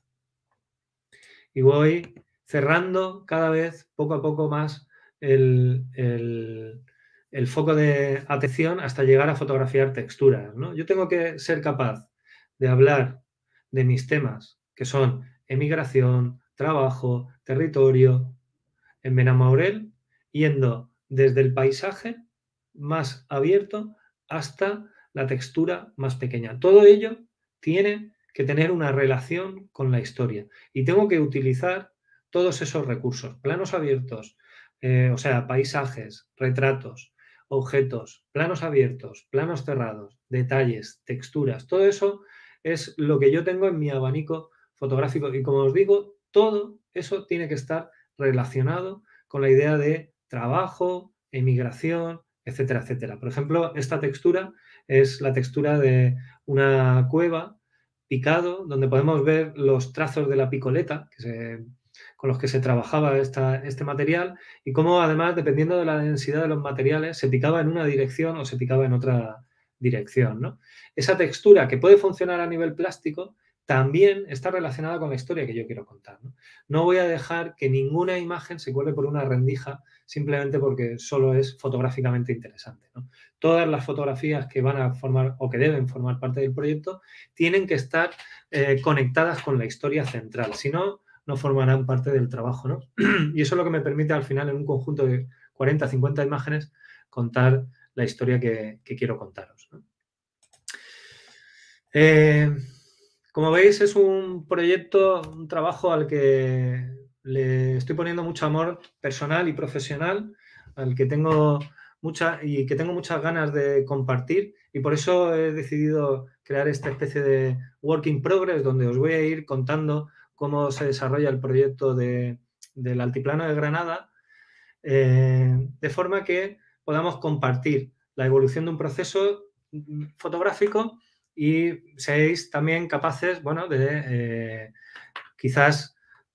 y voy cerrando cada vez poco a poco más el, el, el foco de atención hasta llegar a fotografiar texturas, ¿no? Yo tengo que ser capaz de hablar de mis temas, que son emigración, trabajo, territorio, en Benamaurel, yendo desde el paisaje más abierto hasta la textura más pequeña. Todo ello tiene que tener una relación con la historia y tengo que utilizar todos esos recursos, planos abiertos, eh, o sea, paisajes, retratos, objetos, planos abiertos, planos cerrados, detalles, texturas, todo eso es lo que yo tengo en mi abanico fotográfico y, como os digo, todo eso tiene que estar relacionado con la idea de trabajo, emigración, etcétera, etcétera. Por ejemplo, esta textura es la textura de una cueva picado, donde podemos ver los trazos de la picoleta que se, con los que se trabajaba esta, este material y cómo, además, dependiendo de la densidad de los materiales, se picaba en una dirección o se picaba en otra dirección, ¿no? Esa textura, que puede funcionar a nivel plástico, también está relacionada con la historia que yo quiero contar, ¿no? No voy a dejar que ninguna imagen se cuele por una rendija simplemente porque solo es fotográficamente interesante, ¿no? Todas las fotografías que van a formar o que deben formar parte del proyecto tienen que estar eh, conectadas con la historia central, si no, no formarán parte del trabajo, ¿no? Y eso es lo que me permite al final, en un conjunto de cuarenta, cincuenta imágenes, contar la historia que, que quiero contaros, ¿no? Eh, como veis, es un proyecto, un trabajo al que le estoy poniendo mucho amor personal y profesional, al que tengo mucha y que tengo muchas ganas de compartir, y por eso he decidido crear esta especie de work in progress donde os voy a ir contando cómo se desarrolla el proyecto de, del Altiplano de Granada, eh, de forma que podamos compartir la evolución de un proceso fotográfico y seáis también capaces, bueno, de eh, quizás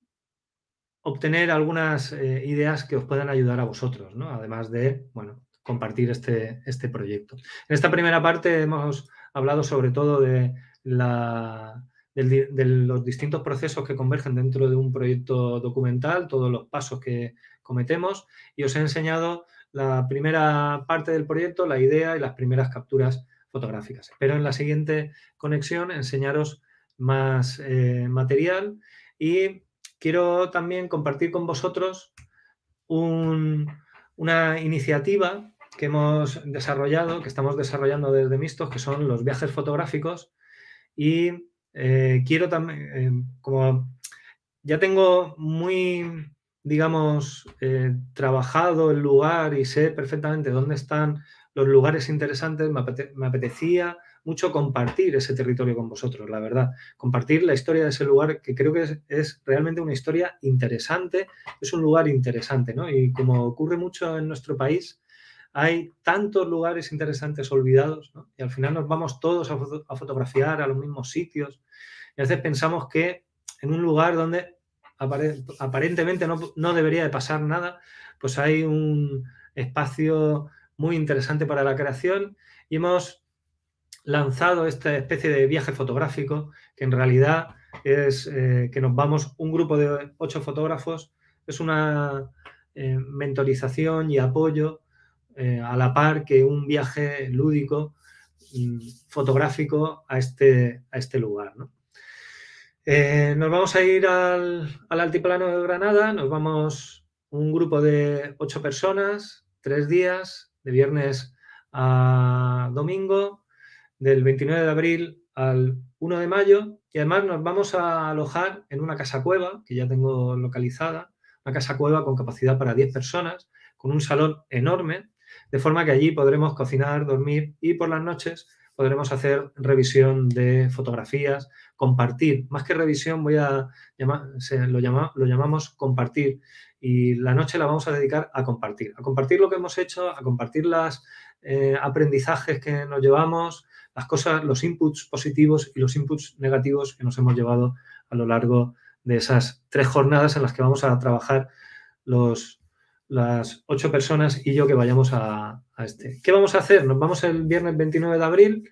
obtener algunas eh, ideas que os puedan ayudar a vosotros, ¿no? Además de, bueno, compartir este, este proyecto. En esta primera parte hemos hablado sobre todo de, la, del- de los distintos procesos que convergen dentro de un proyecto documental, todos los pasos que cometemos, y os he enseñado la primera parte del proyecto, la idea y las primeras capturas fotográficas. Espero en la siguiente conexión enseñaros más eh, material y quiero también compartir con vosotros un, una iniciativa que hemos desarrollado, que estamos desarrollando desde Mixtos, que son los viajes fotográficos. Y eh, quiero también, eh, como ya tengo muy, digamos, eh, trabajado el lugar y sé perfectamente dónde están los lugares interesantes, me, apete me apetecía mucho compartir ese territorio con vosotros, la verdad. Compartir la historia de ese lugar, que creo que es, es realmente una historia interesante, es un lugar interesante, ¿no? Y como ocurre mucho en nuestro país, hay tantos lugares interesantes olvidados, ¿no? Y al final nos vamos todos a, foto a fotografiar a los mismos sitios. Y a veces pensamos que en un lugar donde aparentemente no, no debería de pasar nada, pues hay un espacio muy interesante para la creación y hemos lanzado esta especie de viaje fotográfico que en realidad es eh, que nos vamos un grupo de ocho fotógrafos, es una eh, mentorización y apoyo eh, a la par que un viaje lúdico mm, fotográfico a este, a este lugar, ¿no? Eh, nos vamos a ir al, al altiplano de Granada, nos vamos un grupo de ocho personas, tres días, de viernes a domingo, del veintinueve de abril al uno de mayo, y además nos vamos a alojar en una casa cueva, que ya tengo localizada, una casa cueva con capacidad para diez personas, con un salón enorme, de forma que allí podremos cocinar, dormir y por las noches podremos hacer revisión de fotografías, compartir, más que revisión voy a llamar, se lo, llama, lo llamamos compartir, y la noche la vamos a dedicar a compartir, a compartir lo que hemos hecho, a compartir los eh, aprendizajes que nos llevamos, las cosas, los inputs positivos y los inputs negativos que nos hemos llevado a lo largo de esas tres jornadas en las que vamos a trabajar los, las ocho personas y yo que vayamos a, a este. ¿Qué vamos a hacer? Nos vamos el viernes veintinueve de abril.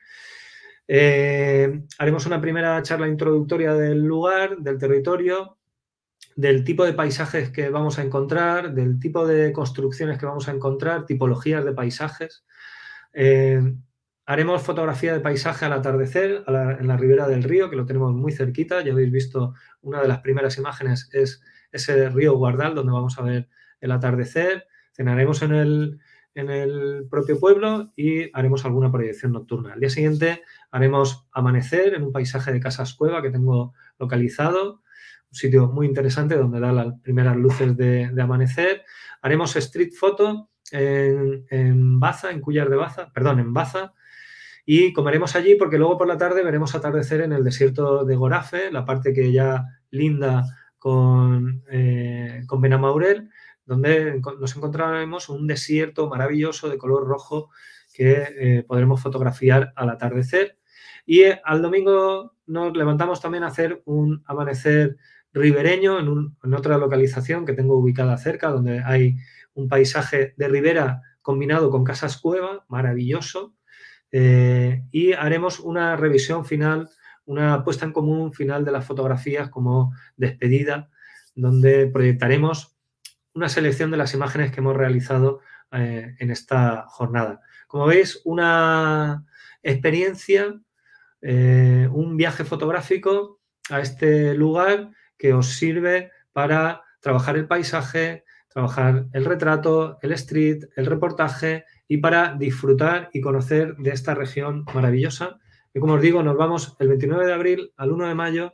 Eh, haremos una primera charla introductoria del lugar, del territorio, del tipo de paisajes que vamos a encontrar, del tipo de construcciones que vamos a encontrar, tipologías de paisajes. Eh, haremos fotografía de paisaje al atardecer a la, en la ribera del río, que lo tenemos muy cerquita. Ya habéis visto una de las primeras imágenes, es ese río Guardal, donde vamos a ver el atardecer. Cenaremos en el, en el propio pueblo y haremos alguna proyección nocturna. Al día siguiente haremos amanecer en un paisaje de casas cueva que tengo localizado, un sitio muy interesante donde da las primeras luces de, de amanecer. Haremos street photo en, en Baza, en Cúllar de Baza, perdón, en Baza, y comeremos allí porque luego por la tarde veremos atardecer en el desierto de Gorafe, la parte que ya linda con, eh, con Benamaurel, donde nos encontraremos un desierto maravilloso de color rojo que eh, podremos fotografiar al atardecer. Y eh, al domingo nos levantamos también a hacer un amanecer ribereño en, un, en otra localización que tengo ubicada cerca, donde hay un paisaje de ribera combinado con casas cueva, maravilloso, eh, y haremos una revisión final, una puesta en común final de las fotografías como despedida, donde proyectaremos una selección de las imágenes que hemos realizado eh, en esta jornada. Como veis, una experiencia, eh, un viaje fotográfico a este lugar que os sirve para trabajar el paisaje, trabajar el retrato, el street, el reportaje y para disfrutar y conocer de esta región maravillosa. Y como os digo, nos vamos el veintinueve de abril al uno de mayo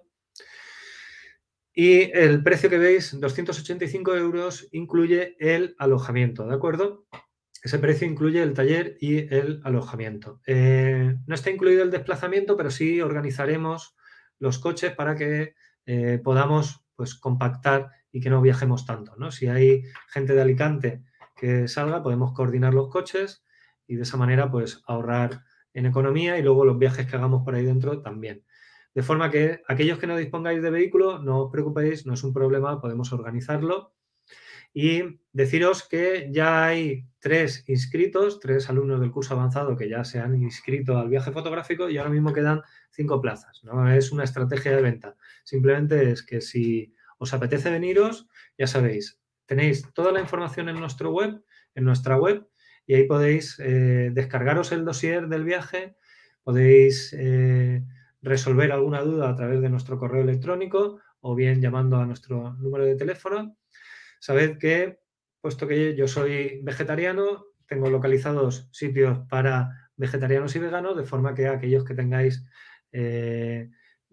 y el precio que veis, doscientos ochenta y cinco euros, incluye el alojamiento, ¿de acuerdo? Ese precio incluye el taller y el alojamiento. Eh, no está incluido el desplazamiento, pero sí organizaremos los coches para que eh, podamos pues, compactar y que no viajemos tanto, ¿no? Si hay gente de Alicante que salga, podemos coordinar los coches y de esa manera pues, ahorrar en economía y luego los viajes que hagamos por ahí dentro también. De forma que aquellos que no dispongáis de vehículo, no os preocupéis, no es un problema, podemos organizarlo. Y deciros que ya hay tres inscritos, tres alumnos del curso avanzado que ya se han inscrito al viaje fotográfico y ahora mismo quedan cinco plazas. No es una estrategia de venta, simplemente es que si os apetece veniros, ya sabéis, tenéis toda la información en nuestro web, en nuestra web, y ahí podéis eh, descargaros el dossier del viaje, podéis eh, resolver alguna duda a través de nuestro correo electrónico o bien llamando a nuestro número de teléfono. Sabed que, puesto que yo soy vegetariano, tengo localizados sitios para vegetarianos y veganos, de forma que aquellos que tengáis eh,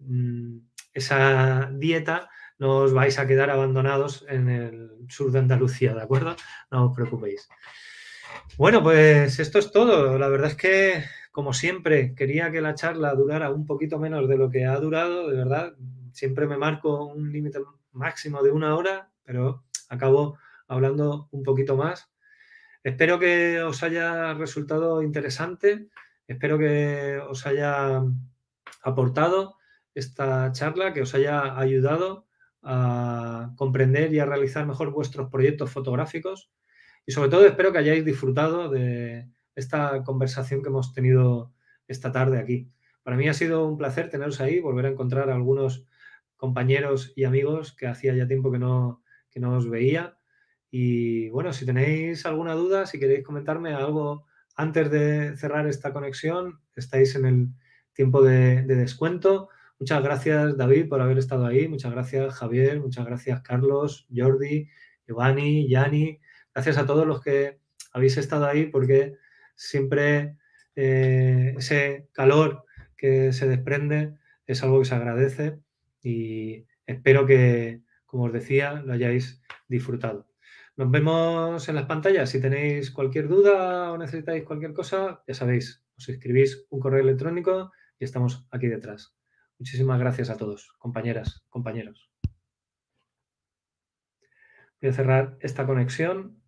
esa dieta no os vais a quedar abandonados en el sur de Andalucía, ¿de acuerdo? No os preocupéis. Bueno, pues esto es todo. La verdad es que, como siempre, quería que la charla durara un poquito menos de lo que ha durado, de verdad. Siempre me marco un límite máximo de una hora, pero acabo hablando un poquito más. Espero que os haya resultado interesante, espero que os haya aportado esta charla, que os haya ayudado a comprender y a realizar mejor vuestros proyectos fotográficos y sobre todo espero que hayáis disfrutado de esta conversación que hemos tenido esta tarde aquí. Para mí ha sido un placer teneros ahí, volver a encontrar a algunos compañeros y amigos que hacía ya tiempo que no, que no os veía. Y bueno, si tenéis alguna duda, si queréis comentarme algo antes de cerrar esta conexión, estáis en el tiempo de, de descuento. Muchas gracias, David, por haber estado ahí. Muchas gracias, Javier. Muchas gracias, Carlos, Jordi, Giovanni, Yani. Gracias a todos los que habéis estado ahí porque siempre eh, ese calor que se desprende es algo que se agradece y espero que, como os decía, lo hayáis disfrutado. Nos vemos en las pantallas. Si tenéis cualquier duda o necesitáis cualquier cosa, ya sabéis, os escribís un correo electrónico y estamos aquí detrás. Muchísimas gracias a todos, compañeras, compañeros. Voy a cerrar esta conexión.